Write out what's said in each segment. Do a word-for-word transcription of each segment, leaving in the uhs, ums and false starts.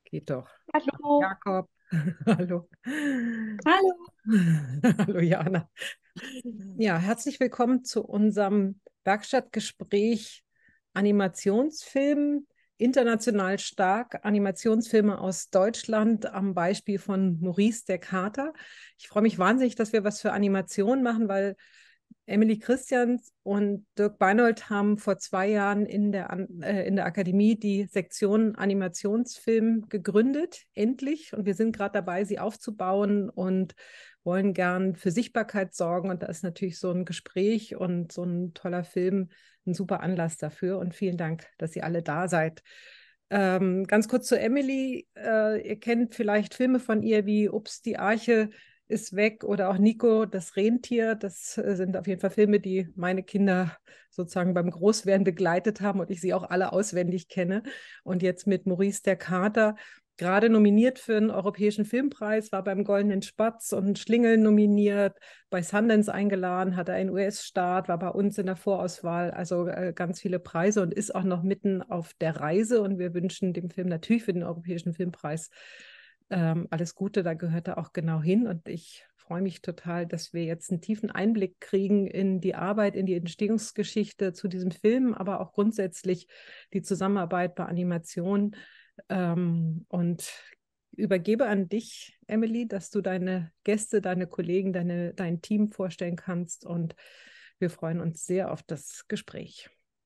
Geht doch. Hallo. Jakob. Hallo. Hallo. Hallo Jana. Ja, herzlich willkommen zu unserem Werkstattgespräch Animationsfilm, international stark, Animationsfilme aus Deutschland am Beispiel von Maurice der Kater. Ich freue mich wahnsinnig, dass wir was für Animation machen, weil Emily Christians und Dirk Beinold haben vor zwei Jahren in der, äh, in der Akademie die Sektion Animationsfilm gegründet, endlich. Und wir sind gerade dabei, sie aufzubauen und wollen gern für Sichtbarkeit sorgen. Und da ist natürlich so ein Gespräch und so ein toller Film ein super Anlass dafür. Und vielen Dank, dass ihr alle da seid. Ähm, ganz kurz zu Emily. Äh, ihr kennt vielleicht Filme von ihr wie Ups, die Arche ist weg oder auch Nico, das Rentier. Das äh, sind auf jeden Fall Filme, die meine Kinder sozusagen beim Großwerden begleitet haben und ich sie auch alle auswendig kenne. Und jetzt mit Maurice der Kater, gerade nominiert für den Europäischen Filmpreis, war beim Goldenen Spatz und Schlingel nominiert, bei Sundance eingeladen, hat einen U S-Start, war bei uns in der Vorauswahl, also äh, ganz viele Preise und ist auch noch mitten auf der Reise. Und wir wünschen dem Film natürlich für den Europäischen Filmpreis ähm, alles Gute, da gehört er auch genau hin. Und ich freue mich total, dass wir jetzt einen tiefen Einblick kriegen in die Arbeit, in die Entstehungsgeschichte zu diesem Film, aber auch grundsätzlich die Zusammenarbeit bei Animation. Ähm, und übergebe an dich, Emily, dass du deine Gäste, deine Kollegen, deine, dein Team vorstellen kannst. Und wir freuen uns sehr auf das Gespräch.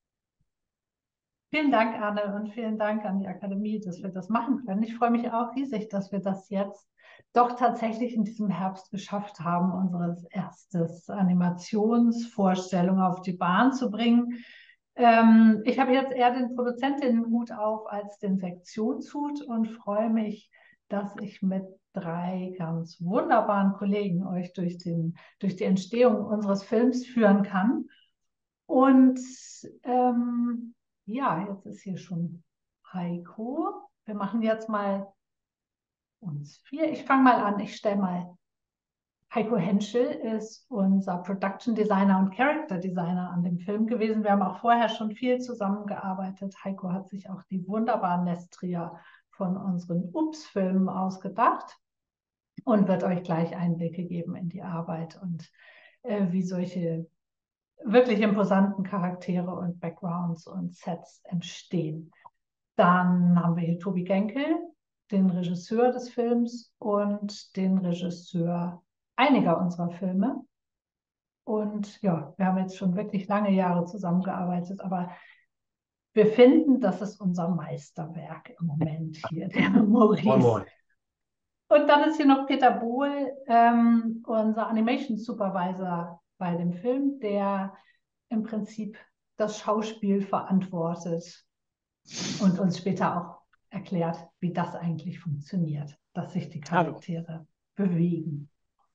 Vielen Dank, Anne, und vielen Dank an die Akademie, dass wir das machen können. Ich freue mich auch riesig, dass wir das jetzt doch tatsächlich in diesem Herbst geschafft haben, unsere erste Animationsvorstellung auf die Bahn zu bringen. Ähm, ich habe jetzt eher den Produzentinnenhut auf als den Sektionshut und freue mich, dass ich mit drei ganz wunderbaren Kollegen euch durch den, durch die Entstehung unseres Films führen kann. Und ähm, ja, jetzt ist hier schon Heiko. Wir machen jetzt mal uns vier. Ich fange mal an. Ich stelle mal. Heiko Henschel ist unser Production Designer und Character Designer an dem Film gewesen. Wir haben auch vorher schon viel zusammengearbeitet. Heiko hat sich auch die wunderbaren Nestria von unseren Ups-Filmen ausgedacht und wird euch gleich Einblicke geben in die Arbeit und äh, wie solche wirklich imposanten Charaktere und Backgrounds und Sets entstehen. Dann haben wir hier Tobi Genkel, den Regisseur des Films und den Regisseur einiger unserer Filme. Und ja, wir haben jetzt schon wirklich lange Jahre zusammengearbeitet, aber wir finden, das ist unser Meisterwerk im Moment hier, der Maurice. Moin, moin. Und dann ist hier noch Peter Bohl, ähm, unser Animation Supervisor bei dem Film, der im Prinzip das Schauspiel verantwortet und uns später auch erklärt, wie das eigentlich funktioniert, dass sich die Charaktere Hallo. bewegen.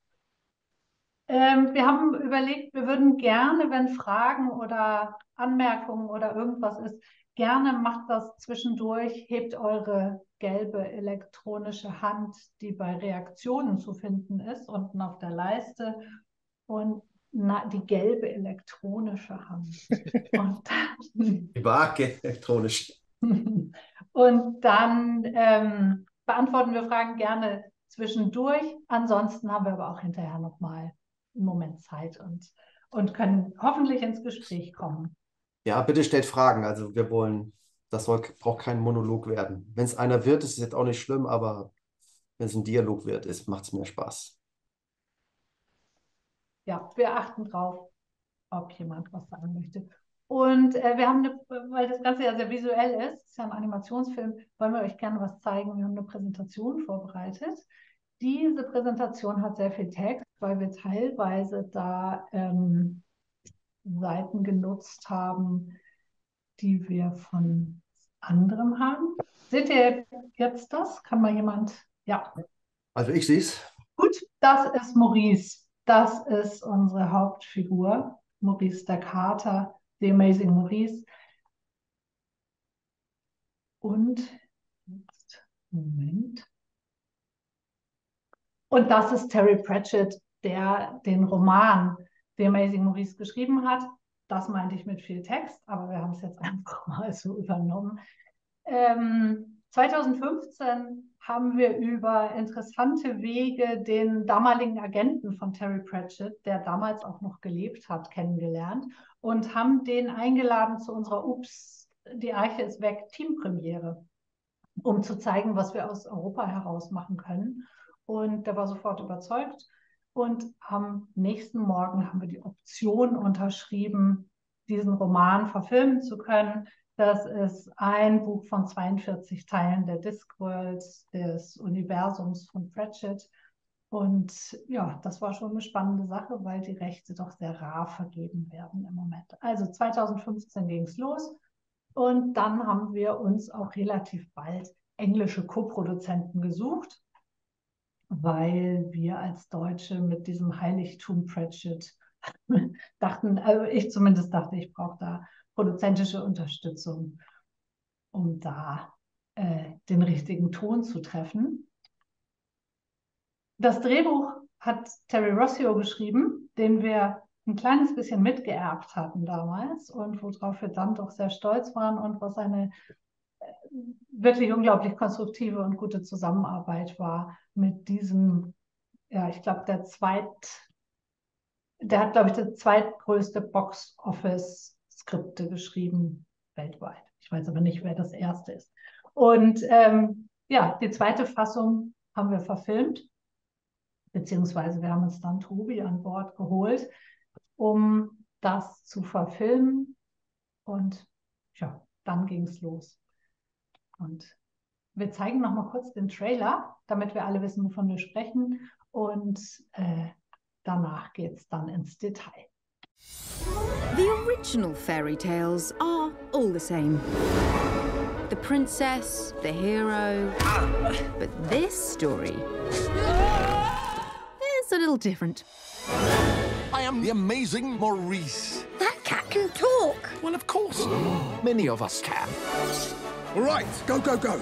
Ähm, wir haben überlegt, wir würden gerne, wenn Fragen oder Anmerkungen oder irgendwas ist, gerne macht das zwischendurch, hebt eure gelbe elektronische Hand, die bei Reaktionen zu finden ist, unten auf der Leiste, und na, die gelbe elektronische Hand. Und dann, Die Waage elektronisch. und dann ähm, beantworten wir Fragen gerne zwischendurch. Ansonsten haben wir aber auch hinterher nochmal einen Moment Zeit und, und können hoffentlich ins Gespräch kommen. Ja, bitte stellt Fragen. Also wir wollen, das soll, braucht kein Monolog werden. Wenn es einer wird, ist es jetzt auch nicht schlimm, aber wenn es ein Dialog wird, macht es mehr Spaß. Ja, wir achten drauf, ob jemand was sagen möchte. Und äh, wir haben, eine, weil das Ganze ja sehr visuell ist, ist ja ein Animationsfilm, wollen wir euch gerne was zeigen. Wir haben eine Präsentation vorbereitet. Diese Präsentation hat sehr viel Text, weil wir teilweise da ähm, Seiten genutzt haben, die wir von anderem haben. Seht ihr jetzt das? Kann mal jemand? Ja. Also ich sehe es. Gut, das ist Maurice. Das ist unsere Hauptfigur, Maurice der Kater, The Amazing Maurice. Und jetzt, Moment. Und das ist Terry Pratchett, der den Roman The Amazing Maurice geschrieben hat. Das meinte ich mit viel Text, aber wir haben es jetzt einfach mal so übernommen. Ähm, zweitausendfünfzehn haben wir über interessante Wege den damaligen Agenten von Terry Pratchett, der damals auch noch gelebt hat, kennengelernt und haben den eingeladen zu unserer Ups, die Arche ist weg, Teampremiere, um zu zeigen, was wir aus Europa heraus machen können. Und der war sofort überzeugt. Und am nächsten Morgen haben wir die Option unterschrieben, diesen Roman verfilmen zu können. Das ist ein Buch von zweiundvierzig Teilen der Discworld, des Universums von Pratchett. Und ja, das war schon eine spannende Sache, weil die Rechte doch sehr rar vergeben werden im Moment. Also zweitausendfünfzehn ging es los und dann haben wir uns auch relativ bald englische Co-Produzenten gesucht, weil wir als Deutsche mit diesem Heiligtum Pratchett dachten, also ich zumindest dachte, ich brauche da produzentische Unterstützung, um da äh, den richtigen Ton zu treffen. Das Drehbuch hat Terry Rossio geschrieben, den wir ein kleines bisschen mitgeerbt hatten damals und worauf wir dann doch sehr stolz waren und was eine wirklich unglaublich konstruktive und gute Zusammenarbeit war mit diesem, ja, ich glaube, der zweit, der hat, glaube ich, das zweitgrößte Box-Office-Skripte geschrieben weltweit. Ich weiß aber nicht, wer das erste ist. Und ähm, ja, die zweite Fassung haben wir verfilmt, beziehungsweise wir haben uns dann Tobi an Bord geholt, um das zu verfilmen. Und ja, dann ging es los. Und wir zeigen noch mal kurz den Trailer, damit wir alle wissen, wovon wir sprechen. Und äh, danach geht es dann ins Detail. The original fairy tales are all the same. The princess, the hero. But this story is a little different. I am the amazing Maurice. That cat can talk. Well, of course. Many of us can. All right, go, go, go.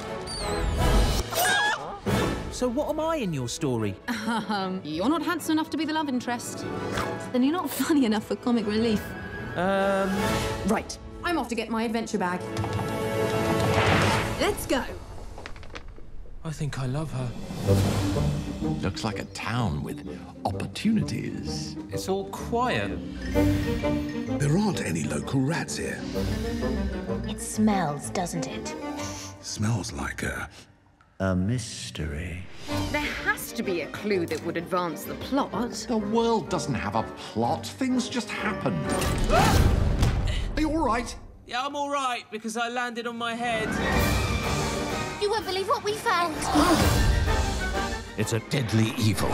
So what am I in your story? Um, you're not handsome enough to be the love interest. Then you're not funny enough for comic relief. Um... Right, I'm off to get my adventure bag. Let's go. I think I love her. Looks like a town with opportunities. It's all quiet. There aren't any local rats here. It smells, doesn't it? Smells like a... a mystery. There has to be a clue that would advance the plot. The world doesn't have a plot. Things just happen. Are you all right? Yeah, I'm all right, because I landed on my head. You won't believe what we found. It's a deadly evil.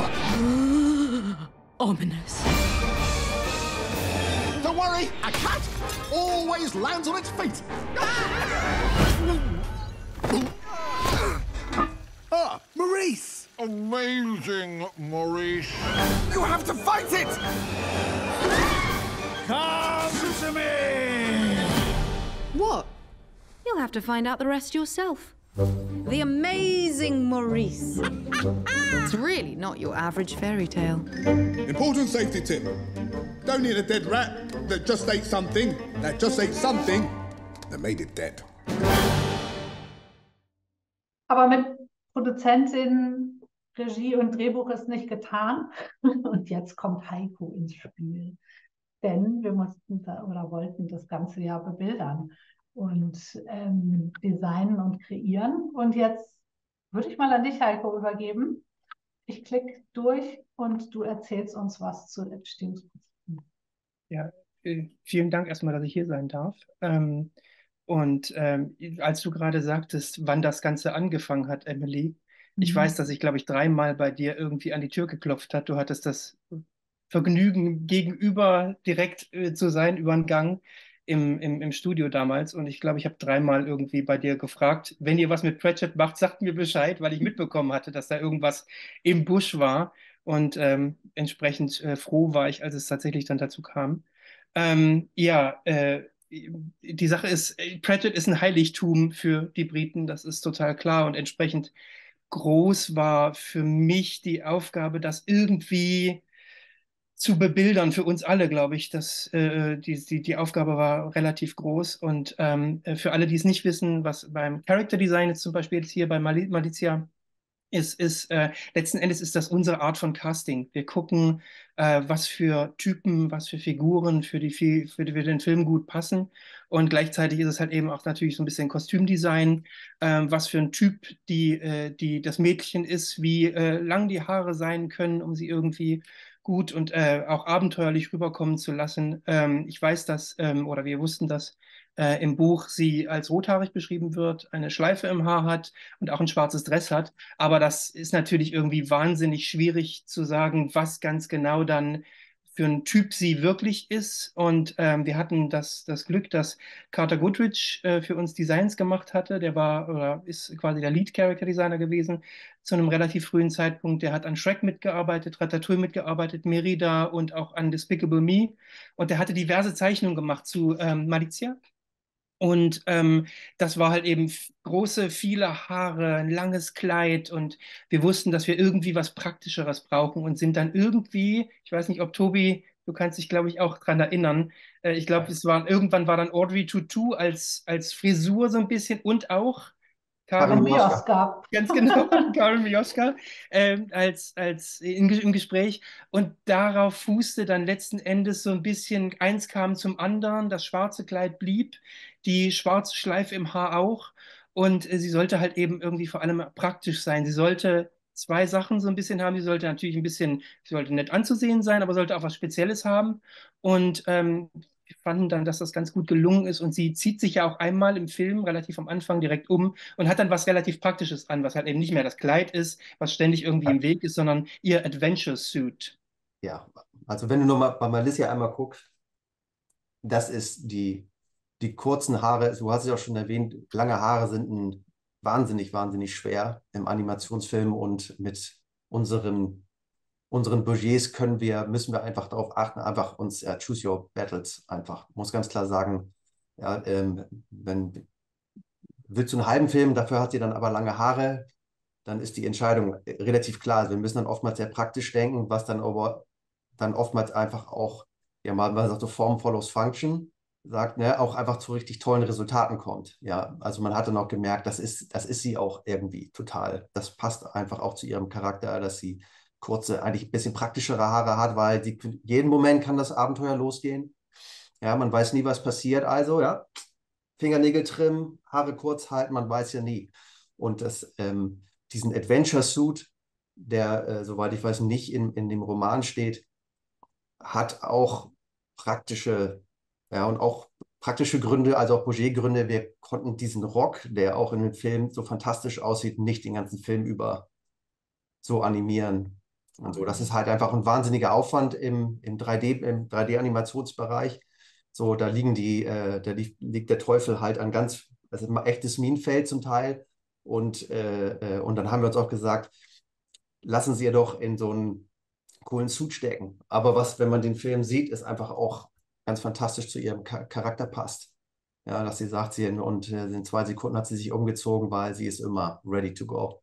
Ominous. Don't worry, a cat always lands on its feet. Ah, Maurice! Amazing, Maurice. You have to fight it! Come to me! What? You'll have to find out the rest yourself. The amazing Maurice. It's really not your average fairy tale. Important safety tip. Don't eat a dead rat that just ate something, that just ate something that made it dead. Aber mit Produzentin, Regie und Drehbuch ist nicht getan. Und jetzt kommt Heiko ins Spiel. Denn wir mussten da, oder wollten das ganze Jahr bebildern und ähm, designen und kreieren. Und jetzt würde ich mal an dich, Heiko, übergeben. Ich klicke durch und du erzählst uns was zu Entstehungsprozessen. Ja, äh, vielen Dank erstmal, dass ich hier sein darf. Ähm, und ähm, als du gerade sagtest, wann das Ganze angefangen hat, Emily, mhm. ich weiß, dass ich, glaube ich, dreimal bei dir irgendwie an die Tür geklopft hat. Du hattest das Vergnügen, gegenüber direkt äh, zu sein über den Gang im, im, im Studio damals. Und ich glaube, ich habe dreimal irgendwie bei dir gefragt, wenn ihr was mit Pratchett macht, sagt mir Bescheid, weil ich mitbekommen hatte, dass da irgendwas im Busch war. Und ähm, entsprechend äh, froh war ich, als es tatsächlich dann dazu kam. Ähm, ja, äh, die Sache ist, Pratchett ist ein Heiligtum für die Briten, das ist total klar. Und entsprechend groß war für mich die Aufgabe, das irgendwie zu bebildern für uns alle, glaube ich. Das, äh, die, die, die Aufgabe war relativ groß. Und ähm, für alle, die es nicht wissen, was beim Character Design jetzt zum Beispiel jetzt hier bei Mali Malizia ist, ist äh, letzten Endes ist das unsere Art von Casting. Wir gucken, äh, was für Typen, was für Figuren für, die, für, die, für den Film gut passen. Und gleichzeitig ist es halt eben auch natürlich so ein bisschen Kostümdesign, äh, was für ein Typ die, äh, die das Mädchen ist, wie äh, lang die Haare sein können, um sie irgendwie gut und äh, auch abenteuerlich rüberkommen zu lassen. Ähm, ich weiß, dass, ähm, oder wir wussten, dass äh, im Buch sie als rothaarig beschrieben wird, eine Schleife im Haar hat und auch ein schwarzes Dress hat. Aber das ist natürlich irgendwie wahnsinnig schwierig zu sagen, was ganz genau dann für ein Typ sie wirklich ist. Und ähm, wir hatten das, das Glück, dass Carter Goodrich äh, für uns Designs gemacht hatte. Der war oder ist quasi der Lead-Character-Designer gewesen zu einem relativ frühen Zeitpunkt. Der hat an Shrek mitgearbeitet, Ratatouille mitgearbeitet, Merida und auch an Despicable Me. Und der hatte diverse Zeichnungen gemacht zu ähm, Malizia. Und ähm, das war halt eben große, viele Haare, ein langes Kleid und wir wussten, dass wir irgendwie was Praktischeres brauchen und sind dann irgendwie, ich weiß nicht, ob Tobi, du kannst dich, glaube ich, auch dran erinnern, äh, ich glaube, es war, irgendwann war dann Audrey Tautou als, als Frisur so ein bisschen und auch Karin Mioska. Ganz genau, Karin Mioska ähm, als, als in, im Gespräch. Und darauf fußte dann letzten Endes so ein bisschen, eins kam zum anderen, das schwarze Kleid blieb, die schwarze Schleife im Haar auch. Und äh, sie sollte halt eben irgendwie vor allem praktisch sein. Sie sollte zwei Sachen so ein bisschen haben. Sie sollte natürlich ein bisschen, sie sollte nett anzusehen sein, aber sollte auch was Spezielles haben. Und ähm, wir fanden dann, dass das ganz gut gelungen ist und sie zieht sich ja auch einmal im Film relativ am Anfang direkt um und hat dann was relativ Praktisches an, was halt eben nicht mehr das Kleid ist, was ständig irgendwie im Weg ist, sondern ihr Adventure Suit. Ja, also wenn du nur mal bei Malizia einmal guckst, das ist die, die kurzen Haare, du hast es ja auch schon erwähnt, lange Haare sind ein wahnsinnig, wahnsinnig schwer im Animationsfilm und mit unseren unseren Budgets können wir, müssen wir einfach darauf achten, einfach uns uh, choose your battles einfach. Muss ganz klar sagen, ja, ähm, wenn willst du einen halben Film, dafür hat sie dann aber lange Haare, dann ist die Entscheidung relativ klar. Also wir müssen dann oftmals sehr praktisch denken, was dann aber dann oftmals einfach auch, ja, man sagt so Form follows Function, sagt, ne, auch einfach zu richtig tollen Resultaten kommt. Ja, also man hatte noch gemerkt, das ist, das ist sie auch irgendwie total. Das passt einfach auch zu ihrem Charakter, dass sie kurze, eigentlich ein bisschen praktischere Haare hat, weil die, jeden Moment kann das Abenteuer losgehen. Ja, man weiß nie, was passiert. Also, ja, Fingernägel trimmen, Haare kurz halten, man weiß ja nie. Und das, ähm, diesen Adventure-Suit, der, äh, soweit ich weiß, nicht in, in dem Roman steht, hat auch praktische, ja, und auch praktische Gründe, also auch Budgetgründe. Wir konnten diesen Rock, der auch in dem Film so fantastisch aussieht, nicht den ganzen Film über so animieren. Und so, das ist halt einfach ein wahnsinniger Aufwand im, im drei D, im drei D-Animationsbereich. So, da liegen die, äh, da liegt, liegt der Teufel halt an ganz, das ist ein echtes Minenfeld zum Teil. Und, äh, äh, und dann haben wir uns auch gesagt, lassen Sie ihr doch in so einen coolen Suit stecken. Aber was, wenn man den Film sieht, ist einfach auch ganz fantastisch zu ihrem Char- Charakter passt. Ja, dass sie sagt, sie in, und äh, in zwei Sekunden hat sie sich umgezogen, weil sie ist immer ready to go.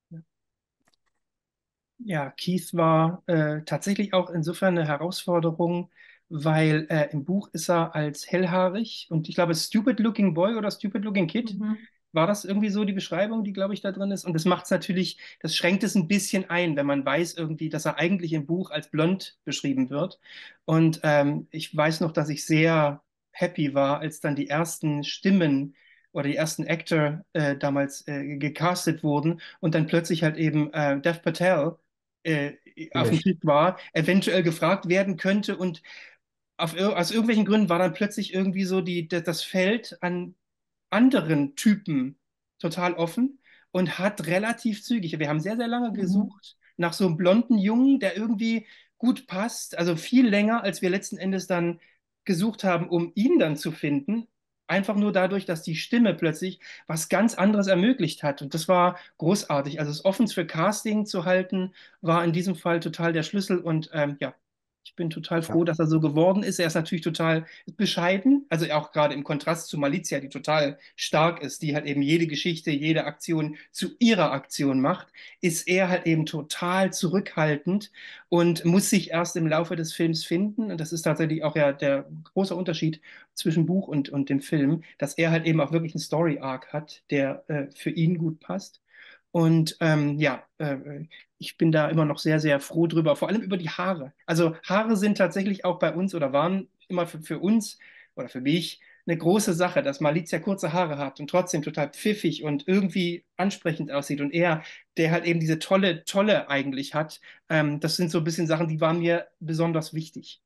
Ja, Keith war äh, tatsächlich auch insofern eine Herausforderung, weil äh, im Buch ist er als hellhaarig und ich glaube Stupid Looking Boy oder Stupid Looking Kid, Mhm. war das irgendwie so die Beschreibung, die, glaube ich, da drin ist. Und das macht es natürlich, das schränkt es ein bisschen ein, wenn man weiß irgendwie, dass er eigentlich im Buch als blond beschrieben wird. Und ähm, ich weiß noch, dass ich sehr happy war, als dann die ersten Stimmen oder die ersten Actor äh, damals äh, gecastet wurden und dann plötzlich halt eben äh, Dev Patel äh, auf dem Tisch war, eventuell gefragt werden könnte und auf, ir- aus irgendwelchen Gründen war dann plötzlich irgendwie so die, das das Feld an anderen Typen total offen und hat relativ zügig, wir haben sehr, sehr lange Mhm. gesucht nach so einem blonden Jungen, der irgendwie gut passt, also viel länger, als wir letzten Endes dann gesucht haben, um ihn dann zu finden. Einfach nur dadurch, dass die Stimme plötzlich was ganz anderes ermöglicht hat. Und das war großartig. Also es offen für Casting zu halten, war in diesem Fall total der Schlüssel. Und ähm, ja, Ich bin total froh, ja. dass er so geworden ist. Er ist natürlich total bescheiden, also auch gerade im Kontrast zu Malizia, die total stark ist, die halt eben jede Geschichte, jede Aktion zu ihrer Aktion macht, ist er halt eben total zurückhaltend und muss sich erst im Laufe des Films finden. Und das ist tatsächlich auch ja der große Unterschied zwischen Buch und, und dem Film, dass er halt eben auch wirklich einen Story-Arc hat, der äh, für ihn gut passt. Und ähm, ja, äh, ich bin da immer noch sehr, sehr froh drüber, vor allem über die Haare. Also Haare sind tatsächlich auch bei uns oder waren immer für, für uns oder für mich eine große Sache, dass Malizia kurze Haare hat und trotzdem total pfiffig und irgendwie ansprechend aussieht. Und er, der halt eben diese tolle, tolle eigentlich hat, ähm, das sind so ein bisschen Sachen, die waren mir besonders wichtig.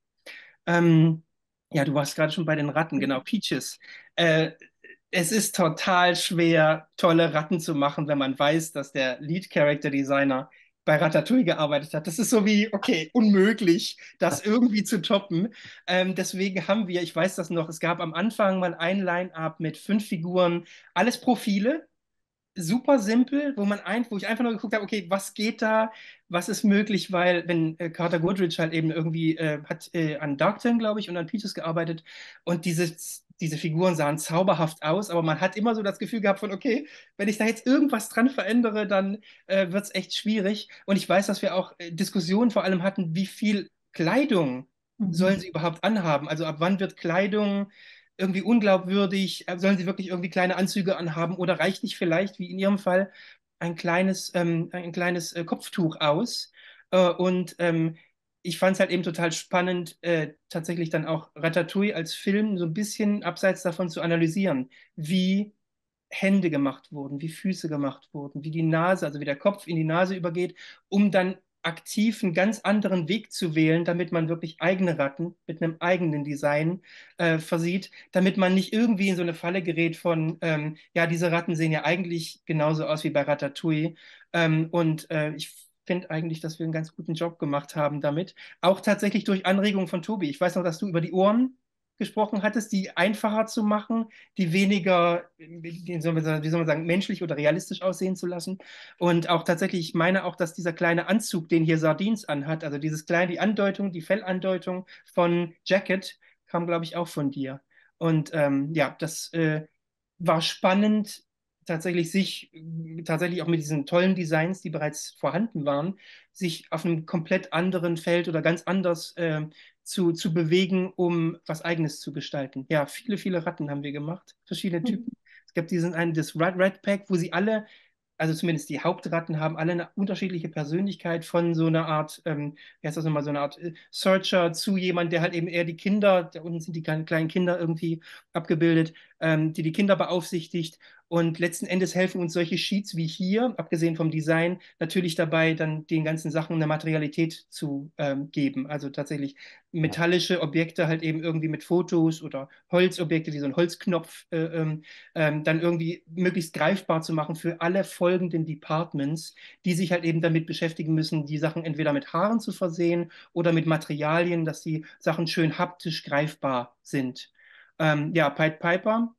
Ähm, ja, du warst gerade schon bei den Ratten, genau, Peaches. Äh, Es ist total schwer, tolle Ratten zu machen, wenn man weiß, dass der Lead-Character-Designer bei Ratatouille gearbeitet hat. Das ist so wie, okay, unmöglich, das irgendwie zu toppen. Ähm, deswegen haben wir, ich weiß das noch, es gab am Anfang mal ein Line-Up mit fünf Figuren, alles Profile, super simpel, wo man ein, wo ich einfach nur geguckt habe, okay, was geht da, was ist möglich, weil wenn äh, Carter Goodrich halt eben irgendwie äh, hat äh, an Darkton, glaube ich, und an Peaches gearbeitet und dieses diese Figuren sahen zauberhaft aus, aber man hat immer so das Gefühl gehabt von, okay, wenn ich da jetzt irgendwas dran verändere, dann äh, wird es echt schwierig. Und ich weiß, dass wir auch äh, Diskussionen vor allem hatten, wie viel Kleidung mhm. sollen sie überhaupt anhaben? Also ab wann wird Kleidung irgendwie unglaubwürdig? Sollen sie wirklich irgendwie kleine Anzüge anhaben oder reicht nicht vielleicht, wie in ihrem Fall, ein kleines, ähm, ein kleines äh, Kopftuch aus? Äh, und ähm, ich fand es halt eben total spannend, äh, tatsächlich dann auch Ratatouille als Film so ein bisschen abseits davon zu analysieren, wie Hände gemacht wurden, wie Füße gemacht wurden, wie die Nase, also wie der Kopf in die Nase übergeht, um dann aktiv einen ganz anderen Weg zu wählen, damit man wirklich eigene Ratten mit einem eigenen Design äh, versieht, damit man nicht irgendwie in so eine Falle gerät von, ähm, ja, diese Ratten sehen ja eigentlich genauso aus wie bei Ratatouille. Ähm, und äh, ich finde eigentlich, dass wir einen ganz guten Job gemacht haben damit. Auch tatsächlich durch Anregungen von Tobi. Ich weiß noch, dass du über die Ohren gesprochen hattest, die einfacher zu machen, die weniger, wie soll man sagen, wie soll man sagen, menschlich oder realistisch aussehen zu lassen. Und auch tatsächlich, ich meine auch, dass dieser kleine Anzug, den hier Sardines anhat, also dieses kleine, die Andeutung, die Fellandeutung von Jacket, kam, glaube ich, auch von dir. Und ähm, ja, das äh, war spannend, tatsächlich sich, tatsächlich auch mit diesen tollen Designs, die bereits vorhanden waren, sich auf einem komplett anderen Feld oder ganz anders äh, zu, zu bewegen, um was Eigenes zu gestalten. Ja, viele, viele Ratten haben wir gemacht, verschiedene Typen. Mhm. Es gab diesen einen, das Red, Red Pack, wo sie alle, also zumindest die Hauptratten haben alle eine unterschiedliche Persönlichkeit von so einer Art, ähm, wie heißt das nochmal, so eine Art äh, Searcher zu jemand, der halt eben eher die Kinder, da unten sind die kleinen Kinder irgendwie abgebildet, ähm, die die Kinder beaufsichtigt. Und letzten Endes helfen uns solche Sheets wie hier, abgesehen vom Design, natürlich dabei, dann den ganzen Sachen eine Materialität zu ähm, geben. Also tatsächlich metallische Objekte halt eben irgendwie mit Fotos oder Holzobjekte, wie so ein Holzknopf, äh, ähm, ähm, dann irgendwie möglichst greifbar zu machen für alle folgenden Departments, die sich halt eben damit beschäftigen müssen, die Sachen entweder mit Haaren zu versehen oder mit Materialien, dass die Sachen schön haptisch greifbar sind. Ähm, ja, Pied Piper.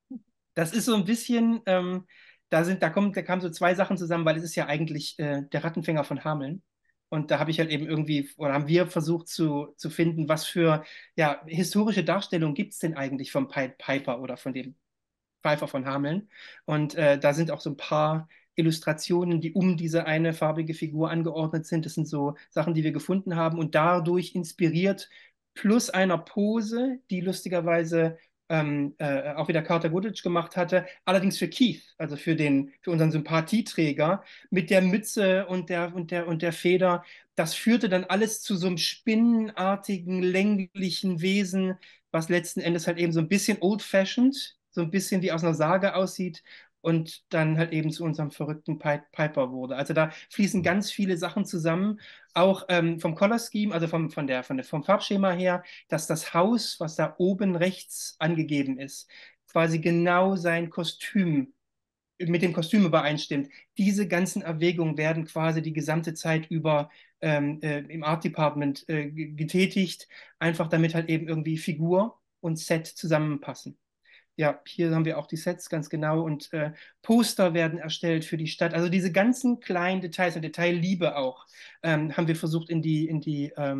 Das ist so ein bisschen, ähm, da sind, da kommt, da kamen so zwei Sachen zusammen, weil es ist ja eigentlich äh, der Rattenfänger von Hameln. Und da habe ich halt eben irgendwie, oder haben wir versucht zu, zu finden, was für ja, historische Darstellung gibt es denn eigentlich vom Pied Piper oder von dem Pfeifer von Hameln. Und äh, da sind auch so ein paar Illustrationen, die um diese eine farbige Figur angeordnet sind. Das sind so Sachen, die wir gefunden haben und dadurch inspiriert, plus einer Pose, die lustigerweise Ähm, äh, auch wieder Carter Goodrich gemacht hatte, allerdings für Keith, also für den, für unseren Sympathieträger, mit der Mütze und der, und der, und der Feder. Das führte dann alles zu so einem spinnenartigen, länglichen Wesen, was letzten Endes halt eben so ein bisschen old-fashioned, so ein bisschen wie aus einer Sage aussieht und dann halt eben zu unserem verrückten Pied Piper wurde. Also da fließen ganz viele Sachen zusammen, auch ähm, vom Color Scheme, also vom, von der, von der, vom Farbschema her, dass das Haus, was da oben rechts angegeben ist, quasi genau sein Kostüm, mit dem Kostüm übereinstimmt. Diese ganzen Erwägungen werden quasi die gesamte Zeit über ähm, äh, im Art Department äh, getätigt, einfach damit halt eben irgendwie Figur und Set zusammenpassen. Ja, hier haben wir auch die Sets ganz genau und äh, Poster werden erstellt für die Stadt. Also diese ganzen kleinen Details und Detailliebe auch ähm, haben wir versucht in die, in die, ähm,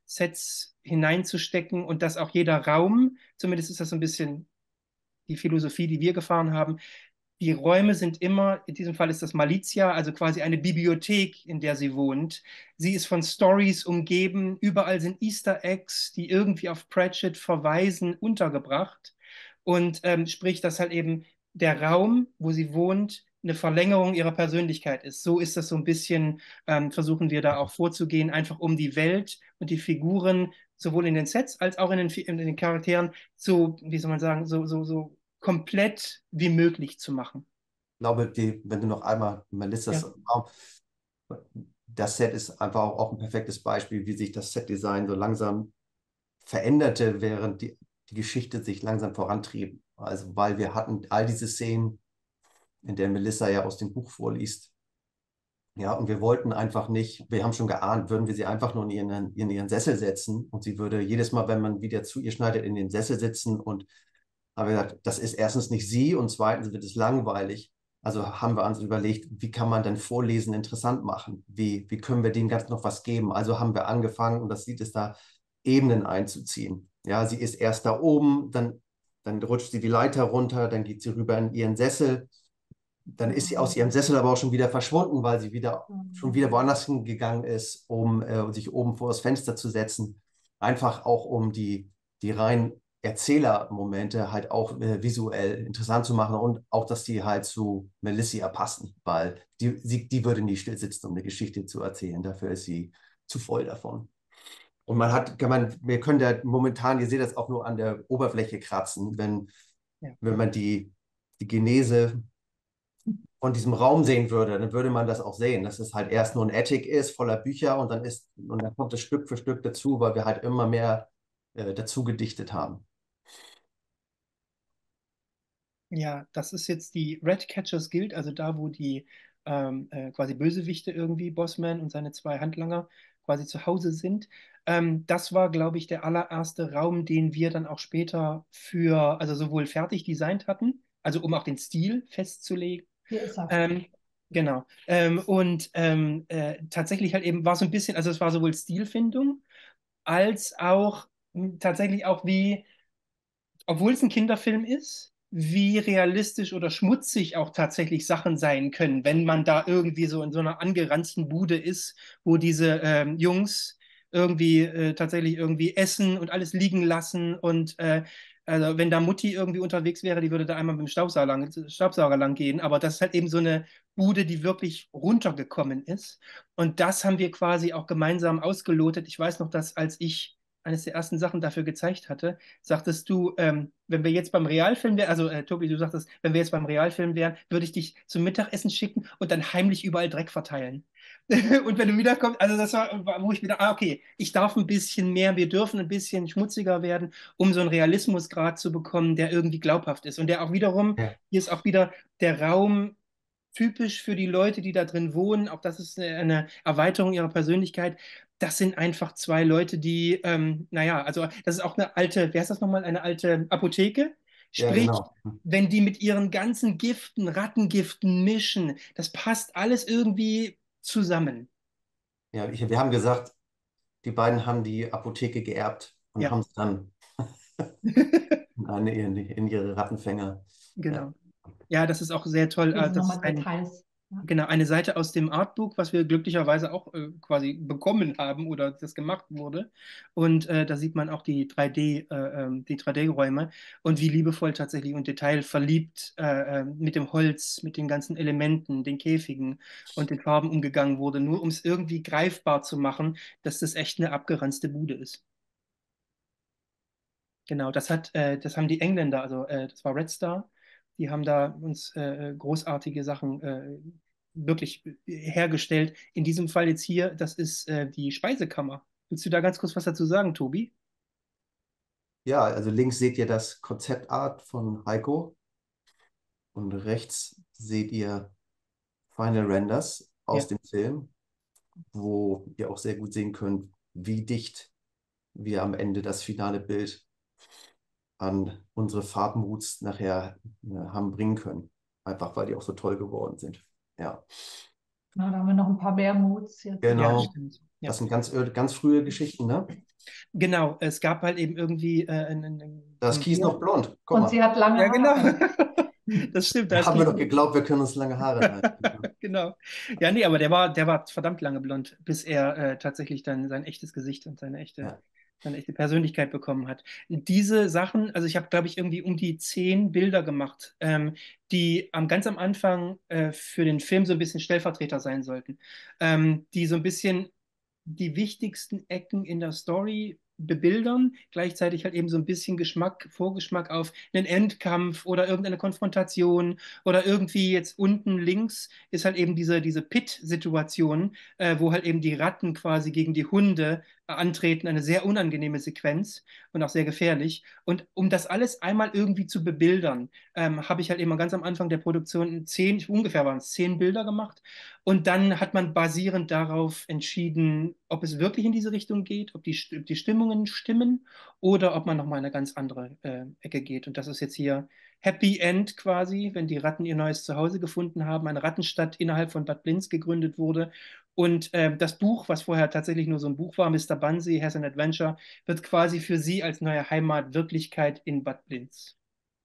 Sets hineinzustecken und dass auch jeder Raum, zumindest ist das so ein bisschen die Philosophie, die wir gefahren haben, die Räume sind immer, in diesem Fall ist das Malizia, also quasi eine Bibliothek, in der sie wohnt. Sie ist von Stories umgeben, überall sind Easter Eggs, die irgendwie auf Pratchett verweisen, untergebracht. Und ähm, sprich, dass halt eben der Raum, wo sie wohnt, eine Verlängerung ihrer Persönlichkeit ist. So ist das so ein bisschen, ähm, versuchen wir da auch vorzugehen, einfach um die Welt und die Figuren sowohl in den Sets als auch in den, in den Charakteren so, wie soll man sagen, so, so, so komplett wie möglich zu machen. Ich glaube, die, wenn du noch einmal Melissas Ja. Raum, das Set ist einfach auch, auch ein perfektes Beispiel, wie sich das Setdesign so langsam veränderte, während die, die Geschichte sich langsam vorantrieb. Also weil wir hatten all diese Szenen, in der Melissa ja aus dem Buch vorliest. Ja, und wir wollten einfach nicht, wir haben schon geahnt, würden wir sie einfach nur in ihren, in ihren Sessel setzen und sie würde jedes Mal, wenn man wieder zu ihr schneidet, in den Sessel sitzen und haben wir gesagt, das ist erstens nicht sie und zweitens wird es langweilig. Also haben wir uns überlegt, wie kann man denn Vorlesen interessant machen? Wie, wie können wir dem Ganzen noch was geben? Also haben wir angefangen, und das sieht es da, Ebenen einzuziehen. Ja, sie ist erst da oben, dann, dann rutscht sie die Leiter runter, dann geht sie rüber in ihren Sessel. Dann ist sie aus ihrem Sessel aber auch schon wieder verschwunden, weil sie wieder, schon wieder woanders hingegangen ist, um äh, sich oben vor das Fenster zu setzen. Einfach auch, um die, die rein Erzählermomente halt auch äh, visuell interessant zu machen und auch, dass die halt zu Melissa passen, weil die, sie, die würde nie still sitzen, um eine Geschichte zu erzählen. Dafür ist sie zu voll davon. Und man hat, kann man, wir können da momentan, ihr seht das auch nur an der Oberfläche kratzen, wenn, Ja. wenn man die, die Genese von diesem Raum sehen würde, dann würde man das auch sehen, dass es halt erst nur ein Attic ist, voller Bücher und dann ist, und dann kommt es Stück für Stück dazu, weil wir halt immer mehr äh, dazu gedichtet haben. Ja, das ist jetzt die Red Catchers Guild, also da, wo die ähm, äh, quasi Bösewichte irgendwie, Bossman und seine zwei Handlanger quasi zu Hause sind. Ähm, das war, glaube ich, der allererste Raum, den wir dann auch später für, also sowohl fertig designt hatten, also um auch den Stil festzulegen. Hier ist er. Ähm, genau. Ähm, und ähm, äh, tatsächlich halt eben war so ein bisschen, also es war sowohl Stilfindung als auch mh, tatsächlich auch wie, obwohl es ein Kinderfilm ist, wie realistisch oder schmutzig auch tatsächlich Sachen sein können, wenn man da irgendwie so in so einer angeranzten Bude ist, wo diese ähm, Jungs irgendwie äh, tatsächlich irgendwie essen und alles liegen lassen und äh, also wenn da Mutti irgendwie unterwegs wäre, die würde da einmal mit dem Staubsauger lang, Staubsauger lang gehen, aber das ist halt eben so eine Bude, die wirklich runtergekommen ist und das haben wir quasi auch gemeinsam ausgelotet. Ich weiß noch, dass als ich eines der ersten Sachen dafür gezeigt hatte, sagtest du, ähm, wenn wir jetzt beim Realfilm wären, also äh, Tobi, du sagtest, wenn wir jetzt beim Realfilm wären, würde ich dich zum Mittagessen schicken und dann heimlich überall Dreck verteilen. Und wenn du wiederkommst, also das war, wo ich wieder, ah, okay, ich darf ein bisschen mehr, wir dürfen ein bisschen schmutziger werden, um so einen Realismusgrad zu bekommen, der irgendwie glaubhaft ist. Und der auch wiederum, Ja. hier ist auch wieder der Raum typisch für die Leute, die da drin wohnen, auch das ist eine, eine Erweiterung ihrer Persönlichkeit. Das sind einfach zwei Leute, die, ähm, naja, also das ist auch eine alte, wer ist das nochmal, eine alte Apotheke? Ja, Sprich, genau. wenn die mit ihren ganzen Giften, Rattengiften mischen, das passt alles irgendwie zusammen. Ja, ich, wir haben gesagt, die beiden haben die Apotheke geerbt und Ja. haben es dann in, eine, in, in ihre Rattenfänger. Genau. Ja, das ist auch sehr toll. Hier äh, sind Das nochmal ist ein, Details. Ja. genau, eine Seite aus dem Artbook, was wir glücklicherweise auch äh, quasi bekommen haben oder das gemacht wurde. Und äh, da sieht man auch die drei D, äh, ähm, die drei D-Räume und wie liebevoll tatsächlich und detailverliebt äh, äh, mit dem Holz, mit den ganzen Elementen, den Käfigen und den Farben umgegangen wurde, nur um es irgendwie greifbar zu machen, dass das echt eine abgeranzte Bude ist. Genau, das hat, äh, das haben die Engländer, also äh, das war Red Star, die haben da uns äh, großartige Sachen äh, wirklich hergestellt. In diesem Fall jetzt hier, das ist äh, die Speisekammer. Willst du da ganz kurz was dazu sagen, Tobi? Ja, also links seht ihr das Konzeptart von Heiko und rechts seht ihr Final Renders aus Ja. dem Film, wo ihr auch sehr gut sehen könnt, wie dicht wir am Ende das finale Bild an unsere Farbmoods nachher äh, haben bringen können. Einfach weil die auch so toll geworden sind. Ja. Na, da haben wir noch ein paar mehr Moods jetzt. Genau. Ja, stimmt. Ja. Das sind ganz, ganz frühe Geschichten, ne? Genau, es gab halt eben irgendwie äh, einen, einen, Da ist Kies noch blond. Guck Und mal. sie hat lange Ja, genau. Haare. Das stimmt. Da Da ist haben wir Kies- doch geglaubt, wir können uns lange Haare halten. Genau. Ja, nee, aber der war, der war verdammt lange blond, bis er äh, tatsächlich dann sein echtes Gesicht und seine echte, Ja. seine echte Persönlichkeit bekommen hat. Diese Sachen, also ich habe, glaube ich, irgendwie um die zehn Bilder gemacht, ähm, die am ganz am Anfang äh, für den Film so ein bisschen Stellvertreter sein sollten, ähm, die so ein bisschen die wichtigsten Ecken in der Story bebildern, gleichzeitig halt eben so ein bisschen Geschmack, Vorgeschmack auf einen Endkampf oder irgendeine Konfrontation oder irgendwie jetzt unten links ist halt eben diese, diese Pit-Situation, äh, wo halt eben die Ratten quasi gegen die Hunde äh, antreten, eine sehr unangenehme Sequenz und auch sehr gefährlich. Und um das alles einmal irgendwie zu bebildern, ähm, habe ich halt eben ganz am Anfang der Produktion zehn, ungefähr waren es zehn Bilder gemacht. Und dann hat man basierend darauf entschieden, ob es wirklich in diese Richtung geht, ob die, ob die Stimmungen stimmen oder ob man nochmal in eine ganz andere äh, Ecke geht. Und das ist jetzt hier Happy End quasi, wenn die Ratten ihr neues Zuhause gefunden haben, eine Rattenstadt innerhalb von Bad Blinz gegründet wurde. Und äh, das Buch, was vorher tatsächlich nur so ein Buch war, Mister Bunsey Has an Adventure, wird quasi für sie als neue Heimat Wirklichkeit in Bad Blinz.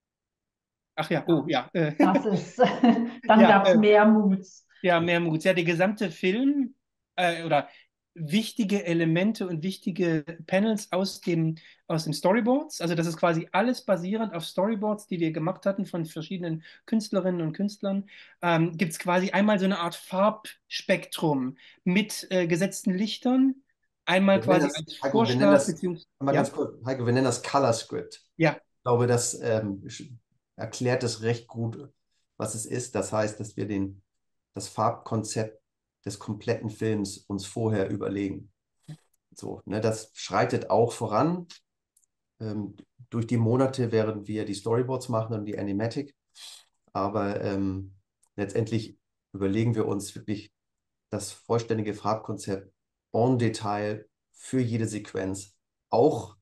Ach ja, oh ja. Äh, Das ist, dann Ja, gab es äh, mehr Moods. Ja, mehr Mut. Ja, der gesamte Film äh, oder wichtige Elemente und wichtige Panels aus dem, aus dem Storyboards. Also das ist quasi alles basierend auf Storyboards, die wir gemacht hatten von verschiedenen Künstlerinnen und Künstlern. Ähm, gibt es quasi einmal so eine Art Farbspektrum mit äh, gesetzten Lichtern. Einmal Wir nennen quasi das, als Heiko, wir nennen Vorschlag, das, beziehungsweise. mal Ja, ganz kurz, Heiko, wir nennen das Color Script. ja, Ich glaube, das ähm, sch- erklärt es recht gut, was es ist. Das heißt, dass wir den, das Farbkonzept des kompletten Films uns vorher überlegen. So, ne, das schreitet auch voran ähm, durch die Monate, während wir die Storyboards machen und die Animatic. Aber ähm, letztendlich überlegen wir uns wirklich das vollständige Farbkonzept en Detail für jede Sequenz. Auch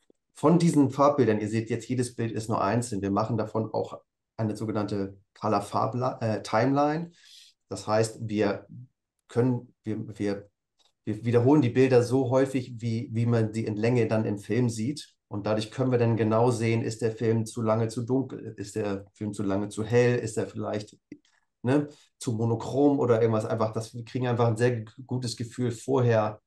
von diesen Farbbildern, ihr seht jetzt, jedes Bild ist nur einzeln. Wir machen davon auch eine sogenannte Color Farb äh, Timeline. Das heißt, wir können, wir, wir, wir wiederholen die Bilder so häufig, wie, wie man sie in Länge dann im Film sieht. Und dadurch können wir dann genau sehen, ist der Film zu lange zu dunkel, ist der Film zu lange zu hell, ist er vielleicht ne, zu monochrom oder irgendwas. Einfach, dass wir kriegen einfach ein sehr gutes Gefühl vorher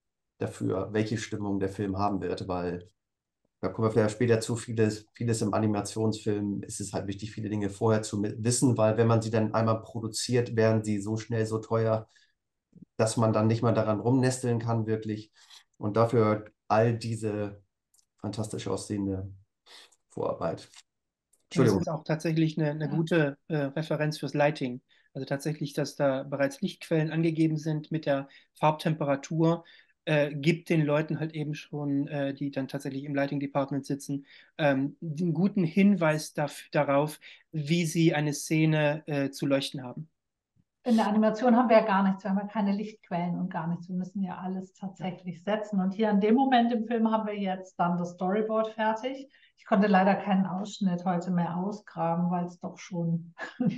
dafür, welche Stimmung der Film haben wird, weil da kommen wir vielleicht später zu, vieles, vieles im Animationsfilm ist es halt wichtig, viele Dinge vorher zu wissen, weil wenn man sie dann einmal produziert, werden sie so schnell so teuer, dass man dann nicht mal daran rumnesteln kann, wirklich. Und dafür all diese fantastisch aussehende Vorarbeit. das Entschuldigung. ist auch tatsächlich eine, eine gute äh, Referenz fürs Lighting. Also tatsächlich, dass da bereits Lichtquellen angegeben sind mit der Farbtemperatur, äh, gibt den Leuten halt eben schon, äh, die dann tatsächlich im Lighting Department sitzen, ähm, einen guten Hinweis daf- darauf, wie sie eine Szene äh, zu leuchten haben. In der Animation haben wir ja gar nichts, wir haben ja keine Lichtquellen und gar nichts. Wir müssen ja alles tatsächlich setzen. Und hier in dem Moment im Film haben wir jetzt dann das Storyboard fertig. Ich konnte leider keinen Ausschnitt heute mehr ausgraben, weil es doch schon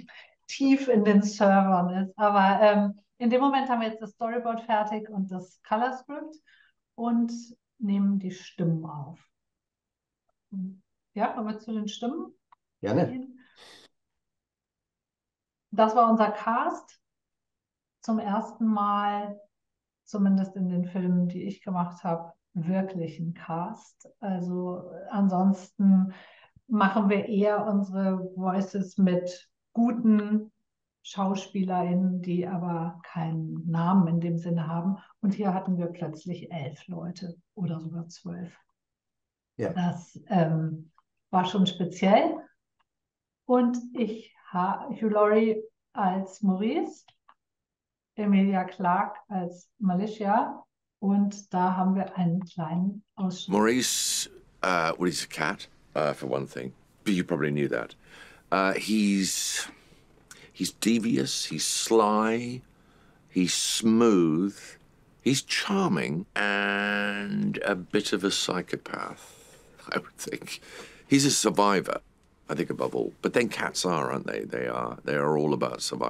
tief in den Servern ist. Aber ähm, in dem Moment haben wir jetzt das Storyboard fertig und das Color Script und nehmen die Stimmen auf. Ja, kommen wir zu den Stimmen. Gerne. Das war unser Cast. Zum ersten Mal, zumindest in den Filmen, die ich gemacht habe, wirklich ein Cast. Also ansonsten machen wir eher unsere Voices mit guten SchauspielerInnen, die aber keinen Namen in dem Sinne haben. Und hier hatten wir plötzlich elf Leute oder sogar zwölf. Ja. Das ähm, war schon speziell. Und ich habe Hugh Laurie als Maurice, Emilia Clarke als Malicia und da haben wir einen kleinen Ausschnitt. Maurice, uh, well, he's a cat, uh, for one thing, but you probably knew that. Uh, he's he's devious, he's sly, he's smooth, he's charming, and a bit of a psychopath, I would think. He's a survivor, I think, above all. But then cats are, aren't they? They are. They are all about survival.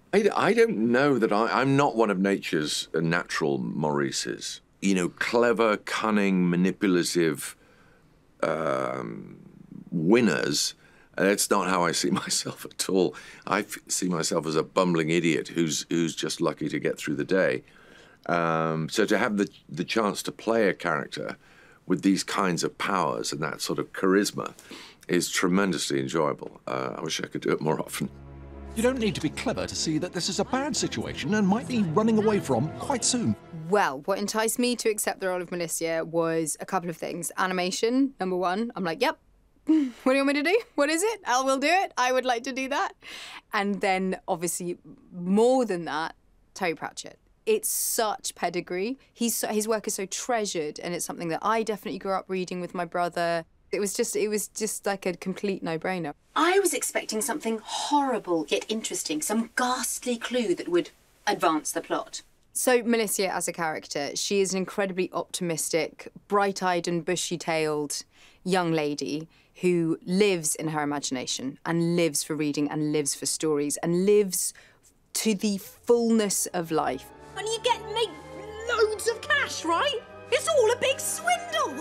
I, I don't know that I, I'm not one of nature's natural Maurices. You know, clever, cunning, manipulative um, winners. That's not how I see myself at all. I f- see myself as a bumbling idiot who's who's just lucky to get through the day. Um, so to have the the chance to play a character with these kinds of powers and that sort of charisma is tremendously enjoyable. Uh, I wish I could do it more often. You don't need to be clever to see that this is a bad situation and might be running away from quite soon. Well, what enticed me to accept the role of Melissa was a couple of things. Animation, number one. I'm like, yep. What do you want me to do? What is it? I will do it. I would like to do that. And then, obviously, more than that, Terry Pratchett. It's such pedigree. He's so, his work is so treasured, and it's something that I definitely grew up reading with my brother. It was just, it was just like a complete no-brainer. I was expecting something horrible yet interesting, some ghastly clue that would advance the plot. So Melissa, as a character, she is an incredibly optimistic, bright-eyed and bushy-tailed young lady who lives in her imagination and lives for reading and lives for stories and lives to the fullness of life. And you get me loads of cash, right? It's all a big swindle.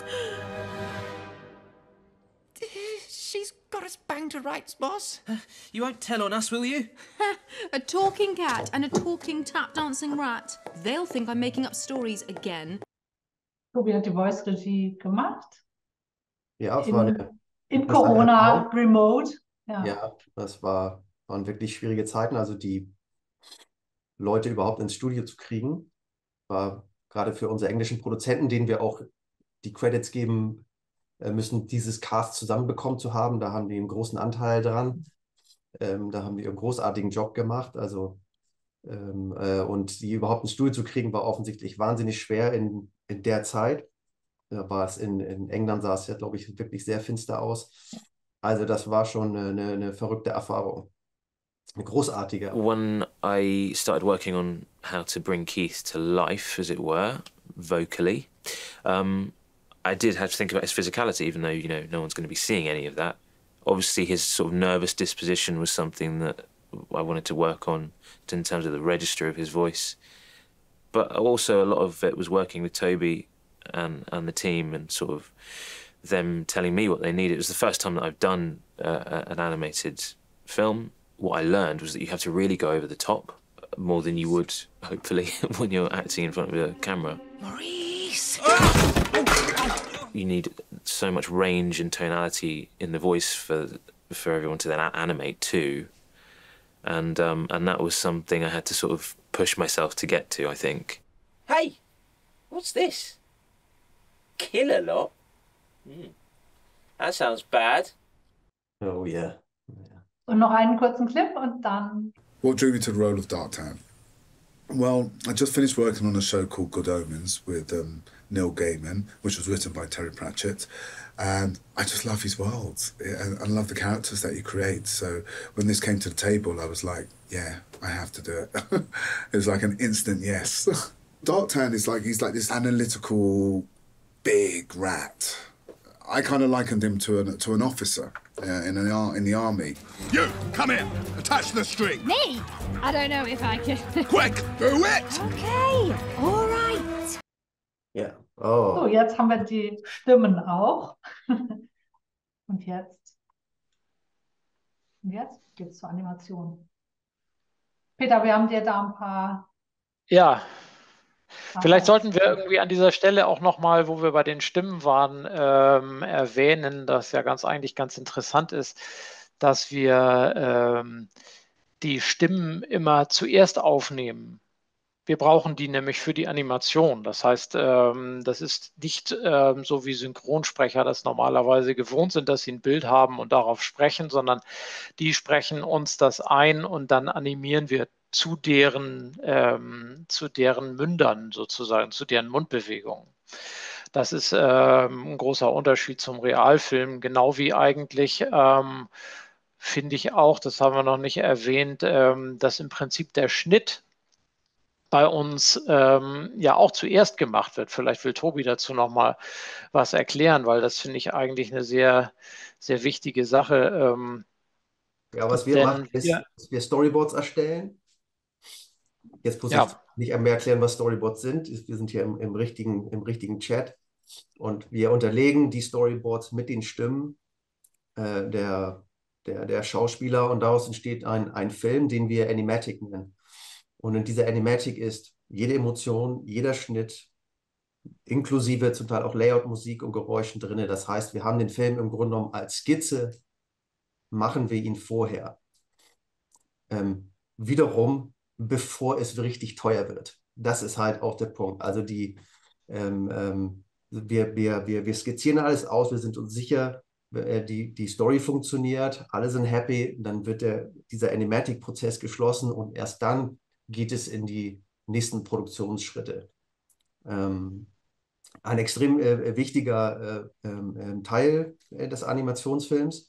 She's got us banged to rights, boss. Uh, you won't tell on us, will you? A talking cat and a talking tap-dancing rat. They'll think I'm making up stories again. Tobi hat die Voice-Regie gemacht. Ja, es in, war eine, in das war eine Corona Erfahrung. Remote. Ja. Ja, das war, waren wirklich schwierige Zeiten. Also die Leute überhaupt ins Studio zu kriegen, war gerade für unsere englischen Produzenten, denen wir auch die Credits geben äh, müssen, dieses Cast zusammenbekommen zu haben. Da haben die einen großen Anteil dran. Ähm, da haben die einen großartigen Job gemacht. Also ähm, äh, und die überhaupt ins Studio zu kriegen, war offensichtlich wahnsinnig schwer in, in der Zeit. Da war es in, in England, sah es ja, glaube ich, wirklich sehr finster aus. Also das war schon eine, eine, eine verrückte Erfahrung. Eine großartige Erfahrung. When I started working on how to bring Keith to life, as it were, vocally, um, I did have to think about his physicality, even though, you know, no one's going to be seeing any of that. Obviously, his sort of nervous disposition was something that I wanted to work on in terms of the register of his voice. But also a lot of it was working with Toby and, and the team and sort of them telling me what they needed. It was the first time that I've done uh, an animated film. What I learned was that you have to really go over the top more than you would, hopefully, when you're acting in front of a camera. Maurice! You need so much range and tonality in the voice for for everyone to then animate too. And um, and that was something I had to sort of push myself to get to, I think. Hey, what's this? Kill a lot? Mm. That sounds bad. Oh yeah. Und noch einen kurzen Clip und dann. What drew me to the role of Darktown? Well, I just finished working on a show called Good Omens with um, Neil Gaiman, which was written by Terry Pratchett, and I just love his world and I love the characters that he creates. So when this came to the table, I was like, yeah, I have to do it. It was like an instant yes. Darktown is like, he's like this analytical, big rat. I kind of likened him to an, to an officer uh, in, an ar in the army. You, come here. Attach the string. Me? I don't know if I can. Quick, do it! Okay, all right. Ja. Oh. So, jetzt haben wir die Stimmen auch. Und jetzt? Und jetzt geht's zur Animation. Peter, wir haben dir da ein paar. Ja. Vielleicht sollten wir irgendwie an dieser Stelle auch nochmal, wo wir bei den Stimmen waren, ähm, erwähnen, dass ja ganz eigentlich ganz interessant ist, dass wir ähm, die Stimmen immer zuerst aufnehmen. Wir brauchen die nämlich für die Animation. Das heißt, ähm, das ist nicht ähm, so wie Synchronsprecher das normalerweise gewohnt sind, dass sie ein Bild haben und darauf sprechen, sondern die sprechen uns das ein und dann animieren wir zu deren, ähm, zu deren Mündern sozusagen, zu deren Mundbewegungen. Das ist ähm, ein großer Unterschied zum Realfilm, genau wie eigentlich, ähm, finde ich auch, das haben wir noch nicht erwähnt, ähm, dass im Prinzip der Schnitt bei uns ähm, ja auch zuerst gemacht wird. Vielleicht will Tobi dazu noch mal was erklären, weil das finde ich eigentlich eine sehr, sehr wichtige Sache. Ähm, ja, was wir denn, machen, ist, ja, dass wir Storyboards erstellen Jetzt muss Ja. ich nicht einmal erklären, was Storyboards sind. Wir sind hier im, im, richtigen, im richtigen Chat und wir unterlegen die Storyboards mit den Stimmen äh, der, der, der Schauspieler und daraus entsteht ein, ein Film, den wir Animatic nennen. Und in dieser Animatic ist jede Emotion, jeder Schnitt, inklusive zum Teil auch Layout, Musik und Geräuschen drin. Das heißt, wir haben den Film im Grunde genommen als Skizze, machen wir ihn vorher. Ähm, wiederum, bevor es richtig teuer wird. Das ist halt auch der Punkt. Also die, ähm, ähm, wir, wir, wir, wir skizzieren alles aus, wir sind uns sicher, äh, die, die Story funktioniert, alle sind happy, dann wird der, dieser Animatic-Prozess geschlossen und erst dann geht es in die nächsten Produktionsschritte. Ähm, ein extrem äh, wichtiger äh, äh, Teil äh, des Animationsfilms.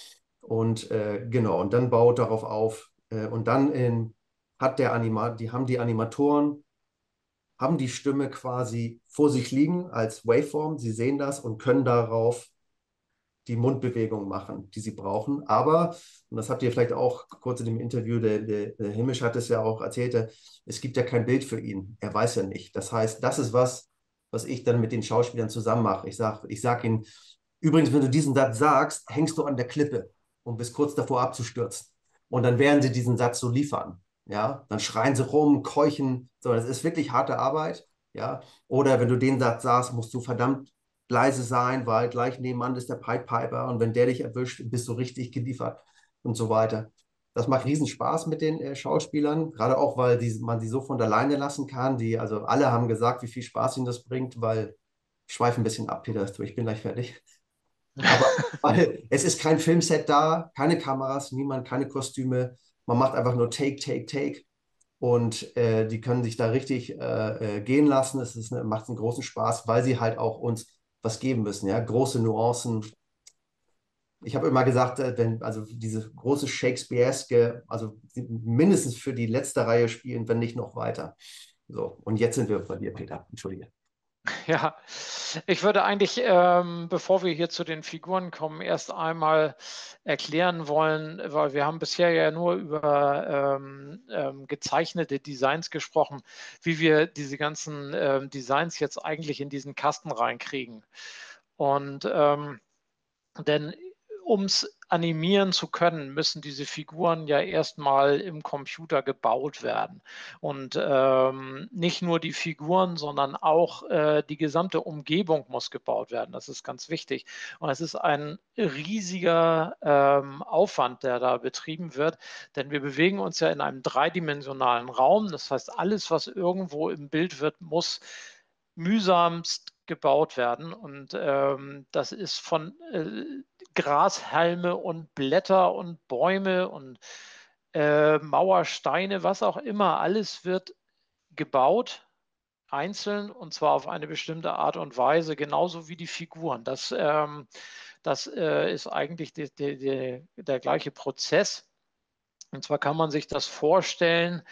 Und äh, genau, und dann baut darauf auf, äh, und dann in, hat der Anima die haben die Animatoren, haben die Stimme quasi vor sich liegen als Waveform, sie sehen das und können darauf die Mundbewegung machen, die sie brauchen. Aber, und das habt ihr vielleicht auch kurz in dem Interview, der, der, der Himmisch hat es ja auch erzählt, es gibt ja kein Bild für ihn, er weiß ja nicht. Das heißt, das ist was, was ich dann mit den Schauspielern zusammen mache. Ich sage ich sag ihnen, übrigens, wenn du diesen Satz sagst, hängst du an der Klippe und bist kurz davor abzustürzen. Und dann werden sie diesen Satz so liefern. Ja, dann schreien sie rum, keuchen. So, das ist wirklich harte Arbeit. Ja, oder wenn du den Satz sagst, musst du verdammt leise sein, weil gleich nebenan ist der Pied Piper und wenn der dich erwischt, bist du richtig geliefert und so weiter. Das macht riesen Spaß mit den äh, Schauspielern, gerade auch, weil die, man sie so von der Leine lassen kann. Die, also alle haben gesagt, wie viel Spaß ihnen das bringt, weil ich schweife ein bisschen ab, Peter, ich bin gleich fertig. Aber weil es ist kein Filmset da, keine Kameras, niemand, keine Kostüme. Man macht einfach nur Take, Take, Take. Und äh, die können sich da richtig äh, äh, gehen lassen. Es ist eine, macht einen großen Spaß, weil sie halt auch uns was geben müssen. Ja? Große Nuancen. Ich habe immer gesagt, äh, wenn, also diese große Shakespeareske, also mindestens für die letzte Reihe spielen, wenn nicht noch weiter. So, und jetzt sind wir bei dir, Peter. Entschuldige. Ja, ich würde eigentlich, ähm, bevor wir hier zu den Figuren kommen, erst einmal erklären wollen, weil wir haben bisher ja nur über ähm, ähm, gezeichnete Designs gesprochen, wie wir diese ganzen ähm, Designs jetzt eigentlich in diesen Kasten reinkriegen. Und ähm, denn um es animieren zu können, müssen diese Figuren ja erstmal im Computer gebaut werden. Und ähm, nicht nur die Figuren, sondern auch äh, die gesamte Umgebung muss gebaut werden. Das ist ganz wichtig. Und es ist ein riesiger ähm, Aufwand, der da betrieben wird, denn wir bewegen uns ja in einem dreidimensionalen Raum. Das heißt, alles, was irgendwo im Bild wird, muss mühsamst gebaut werden. Und ähm, das ist von äh, Grashalme und Blätter und Bäume und äh, Mauersteine, was auch immer, alles wird gebaut, einzeln, und zwar auf eine bestimmte Art und Weise, genauso wie die Figuren. Das, ähm, das äh, ist eigentlich die, die, die, der gleiche Prozess. Und zwar kann man sich das vorstellen,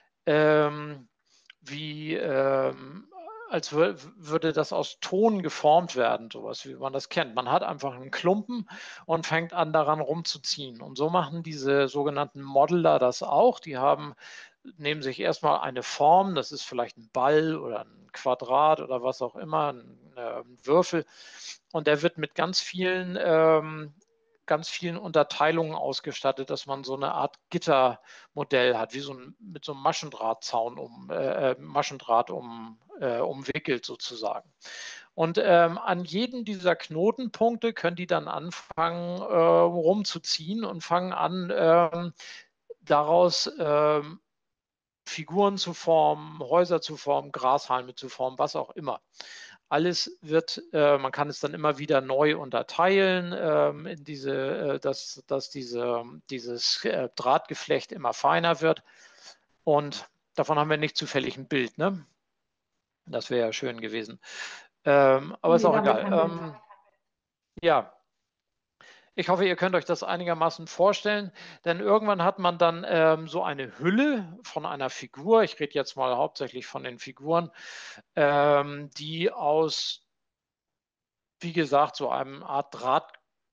ähm, wie ähm, als würde das aus Ton geformt werden, sowas wie man das kennt. Man hat einfach einen Klumpen und fängt an, daran rumzuziehen. Und so machen diese sogenannten Modeler das auch. Die haben, nehmen sich erstmal eine Form, das ist vielleicht ein Ball oder ein Quadrat oder was auch immer, ein, äh, ein Würfel. Und der wird mit ganz vielen ähm, ganz vielen Unterteilungen ausgestattet, dass man so eine Art Gittermodell hat, wie so ein, mit so einem Maschendrahtzaun um, äh, Maschendraht um, äh, umwickelt sozusagen. Und ähm, an jedem dieser Knotenpunkte können die dann anfangen, äh, rumzuziehen und fangen an, äh, daraus äh, Figuren zu formen, Häuser zu formen, Grashalme zu formen, was auch immer. Alles wird, äh, man kann es dann immer wieder neu unterteilen, ähm, in diese, äh, dass, dass diese, dieses äh, Drahtgeflecht immer feiner wird. Und davon haben wir nicht zufällig ein Bild, ne? Das wäre ja schön gewesen. Ähm, aber nee, ist auch egal. Ähm, ja. Ich hoffe, ihr könnt euch das einigermaßen vorstellen, denn irgendwann hat man dann ähm, so eine Hülle von einer Figur, ich rede jetzt mal hauptsächlich von den Figuren, ähm, die aus, wie gesagt, so einem Art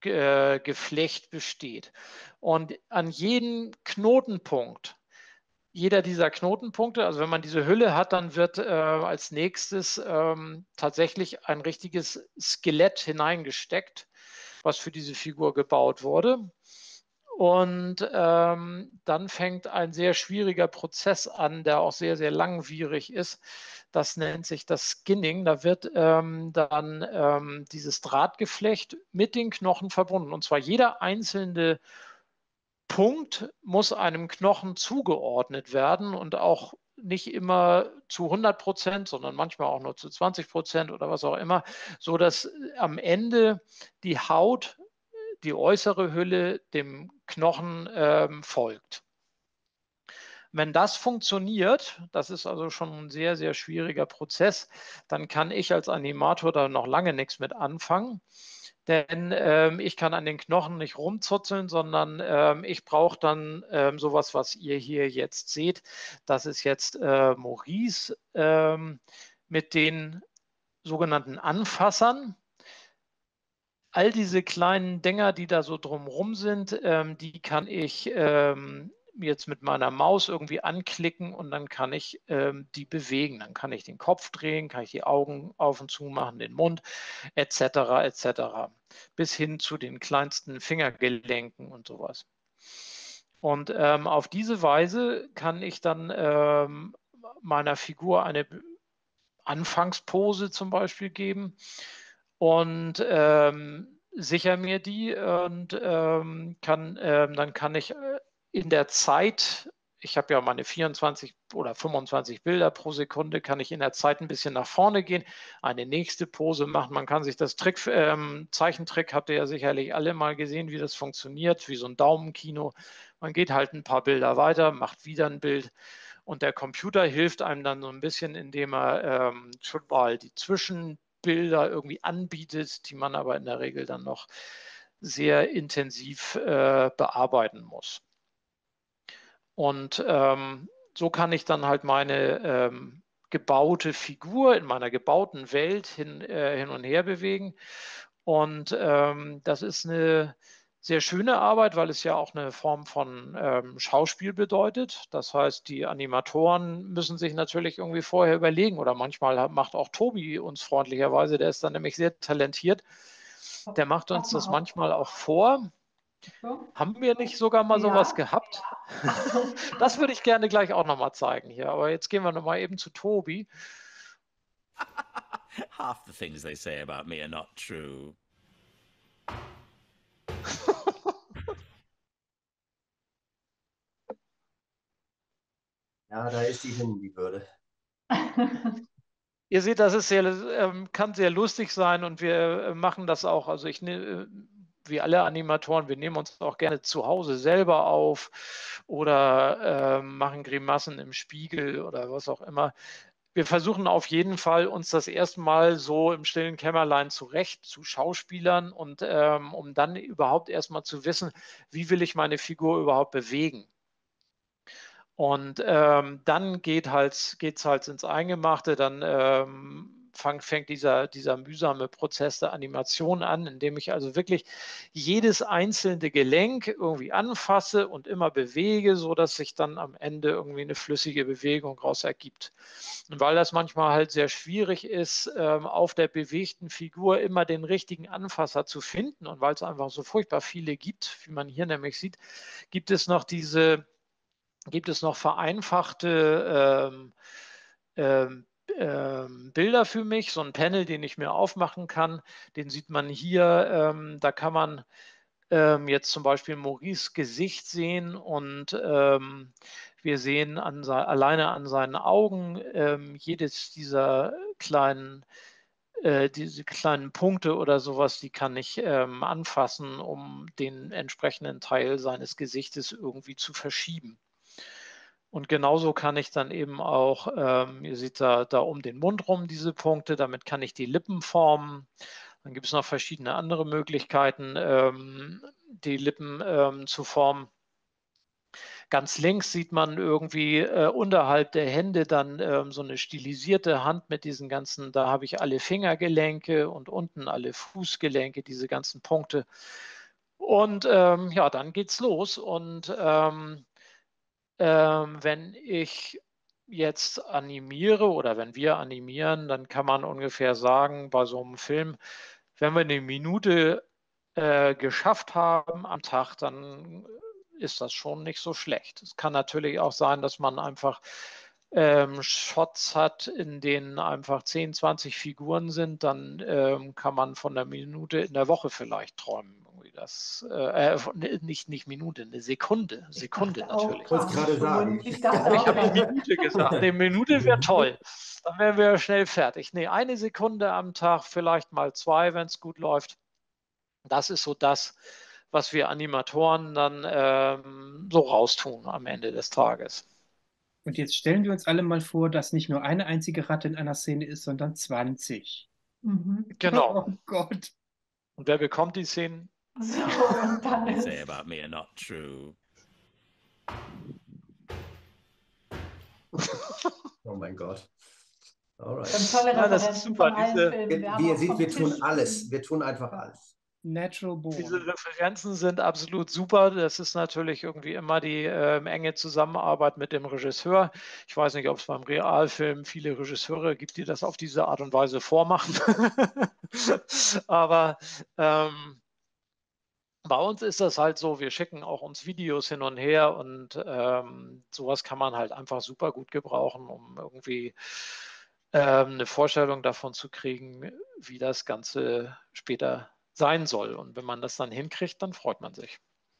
Drahtgeflecht äh, besteht. Und an jedem Knotenpunkt jeder dieser Knotenpunkte, also wenn man diese Hülle hat, dann wird äh, als nächstes ähm, tatsächlich ein richtiges Skelett hineingesteckt, was für diese Figur gebaut wurde. Und ähm, dann fängt ein sehr schwieriger Prozess an, der auch sehr, sehr langwierig ist. Das nennt sich das Skinning. Da wird ähm, dann ähm, dieses Drahtgeflecht mit den Knochen verbunden. Und zwar jeder einzelne Punkt muss einem Knochen zugeordnet werden und auch nicht immer zu hundert Prozent, sondern manchmal auch nur zu zwanzig Prozent oder was auch immer, so dass am Ende die Haut, die äußere Hülle dem Knochen ähm, folgt. Wenn das funktioniert, das ist also schon ein sehr, sehr schwieriger Prozess, dann kann ich als Animator da noch lange nichts mit anfangen. Denn ähm, ich kann an den Knochen nicht rumzuzeln, sondern ähm, ich brauche dann ähm, sowas, was ihr hier jetzt seht. Das ist jetzt äh, Maurice ähm, mit den sogenannten Anfassern. All diese kleinen Dinger, die da so drumrum sind, ähm, die kann ich ähm, jetzt mit meiner Maus irgendwie anklicken und dann kann ich ähm, die bewegen. Dann kann ich den Kopf drehen, kann ich die Augen auf und zu machen, den Mund, et cetera et cetera. Bis hin zu den kleinsten Fingergelenken und sowas. Und ähm, auf diese Weise kann ich dann ähm, meiner Figur eine Anfangspose zum Beispiel geben und ähm, sichere mir die und ähm, kann, ähm, dann kann ich in der Zeit, ich habe ja meine vierundzwanzig oder fünfundzwanzig Bilder pro Sekunde, kann ich in der Zeit ein bisschen nach vorne gehen, eine nächste Pose machen. Man kann sich das Trick, ähm, Zeichentrick, habt ihr ja sicherlich alle mal gesehen, wie das funktioniert, wie so ein Daumenkino. Man geht halt ein paar Bilder weiter, macht wieder ein Bild. Und der Computer hilft einem dann so ein bisschen, indem er ähm, schon mal die Zwischenbilder irgendwie anbietet, die man aber in der Regel dann noch sehr intensiv äh, bearbeiten muss. Und ähm, so kann ich dann halt meine ähm, gebaute Figur in meiner gebauten Welt hin, äh, hin und her bewegen. Und ähm, das ist eine sehr schöne Arbeit, weil es ja auch eine Form von ähm, Schauspiel bedeutet. Das heißt, die Animatoren müssen sich natürlich irgendwie vorher überlegen oder manchmal macht auch Tobi uns freundlicherweise, der ist dann nämlich sehr talentiert, der macht uns das manchmal auch vor. So. Haben wir nicht sogar mal ja. sowas gehabt? Das würde ich gerne gleich auch noch mal zeigen hier. Aber jetzt gehen wir noch mal eben zu Tobi. Half the things they say about me are not true. Ja, da ist die hin, die Würde. Ihr seht, das ist sehr, ähm, kann sehr lustig sein und wir machen das auch. Also ich nehme, wie alle Animatoren, wir nehmen uns auch gerne zu Hause selber auf oder äh, machen Grimassen im Spiegel oder was auch immer. Wir versuchen auf jeden Fall, uns das erste Mal so im stillen Kämmerlein zurecht zu schauspielern und ähm, um dann überhaupt erstmal zu wissen, wie will ich meine Figur überhaupt bewegen. Und ähm, dann geht halt, geht's halt ins Eingemachte, dann ähm, fang, fängt dieser, dieser mühsame Prozess der Animation an, indem ich also wirklich jedes einzelne Gelenk irgendwie anfasse und immer bewege, sodass sich dann am Ende irgendwie eine flüssige Bewegung raus ergibt. Und weil das manchmal halt sehr schwierig ist, ähm, auf der bewegten Figur immer den richtigen Anfasser zu finden und weil es einfach so furchtbar viele gibt, wie man hier nämlich sieht, gibt es noch diese gibt es noch vereinfachte ähm, ähm, ähm, Bilder für mich, so ein Panel, den ich mir aufmachen kann, den sieht man hier, ähm, da kann man ähm, jetzt zum Beispiel Maurice Gesicht sehen und ähm, wir sehen an, alleine an seinen Augen ähm, jedes dieser kleinen äh, diese kleinen Punkte oder sowas, die kann ich ähm, anfassen, um den entsprechenden Teil seines Gesichtes irgendwie zu verschieben. Und genauso kann ich dann eben auch, ähm, ihr seht da, da um den Mund rum diese Punkte, damit kann ich die Lippen formen. Dann gibt es noch verschiedene andere Möglichkeiten, ähm, die Lippen ähm, zu formen. Ganz links sieht man irgendwie äh, unterhalb der Hände dann ähm, so eine stilisierte Hand mit diesen ganzen, da habe ich alle Fingergelenke und unten alle Fußgelenke, diese ganzen Punkte. Und ähm, ja, dann geht's los und ähm, ähm, wenn ich jetzt animiere oder wenn wir animieren, dann kann man ungefähr sagen, bei so einem Film, wenn wir eine Minute äh, geschafft haben am Tag, dann ist das schon nicht so schlecht. Es kann natürlich auch sein, dass man einfach ähm, Shots hat, in denen einfach zehn, zwanzig Figuren sind, dann ähm, kann man von der Minute in der Woche vielleicht träumen. Irgendwie das, äh, nicht, nicht Minute, eine Sekunde. Sekunde natürlich. Ich wollte es gerade sagen. Ich dachte Ich auch habe gerade. eine Minute gesagt. Eine Minute wäre toll. Dann wären wir schnell fertig. Nee, eine Sekunde am Tag, vielleicht mal zwei, wenn es gut läuft. Das ist so das, was wir Animatoren dann ähm, so raustun am Ende des Tages. Und jetzt stellen wir uns alle mal vor, dass nicht nur eine einzige Ratte in einer Szene ist, sondern zwanzig. Mhm. Genau. Oh Gott. Und wer bekommt die Szenen? So, und dann They ist say about me are not true. Oh mein Gott. Alright. dann tolle Ja, das ist Referenzen super, von allen diese- Filmen. Wir, Wir haben wie ihr auch seht, vom wir tun Tisch- alles. Wir tun einfach alles. Natural Born. Diese Referenzen sind absolut super. Das ist natürlich irgendwie immer die ähm, enge Zusammenarbeit mit dem Regisseur. Ich weiß nicht, ob es beim Realfilm viele Regisseure gibt, die das auf diese Art und Weise vormachen. Aber ähm, bei uns ist das halt so, wir schicken auch uns Videos hin und her und ähm, sowas kann man halt einfach super gut gebrauchen, um irgendwie ähm, eine Vorstellung davon zu kriegen, wie das Ganze später sein soll. Und wenn man das dann hinkriegt, dann freut man sich.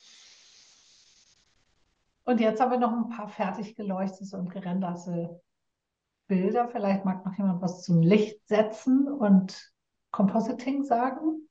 Und jetzt haben wir noch ein paar fertig geleuchtete und gerenderte Bilder. Vielleicht mag noch jemand was zum Licht setzen und Compositing sagen.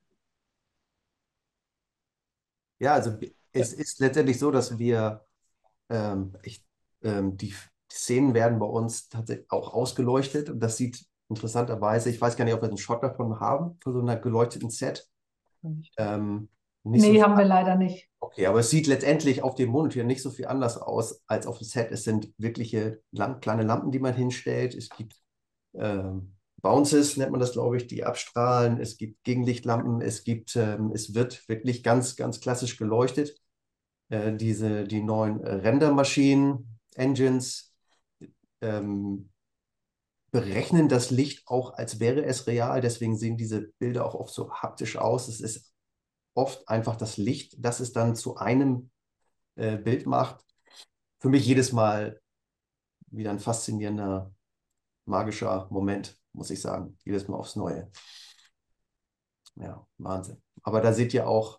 Ja, also es ist letztendlich so, dass wir, ähm, ich, ähm, die Szenen werden bei uns tatsächlich auch ausgeleuchtet und das sieht interessanterweise, ich weiß gar nicht, ob wir einen Shot davon haben, von so einer geleuchteten Set. Ähm, nicht Nee, so, haben wir leider nicht. okay, aber es sieht letztendlich auf dem Monitor nicht so viel anders aus als auf dem Set. Es sind wirkliche Lamp kleine Lampen, die man hinstellt. Es gibt ähm, Bounces, nennt man das, glaube ich, die abstrahlen. Es gibt Gegenlichtlampen. Es gibt, ähm, es wird wirklich ganz, ganz klassisch geleuchtet. Äh, diese, die neuen äh, Rendermaschinen, Engines, ähm, berechnen das Licht auch, als wäre es real. Deswegen sehen diese Bilder auch oft so haptisch aus. Es ist oft einfach das Licht, das es dann zu einem äh, Bild macht. Für mich jedes Mal wieder ein faszinierender, magischer Moment, muss ich sagen. Jedes Mal aufs Neue. Ja, Wahnsinn. Aber da seht ihr auch,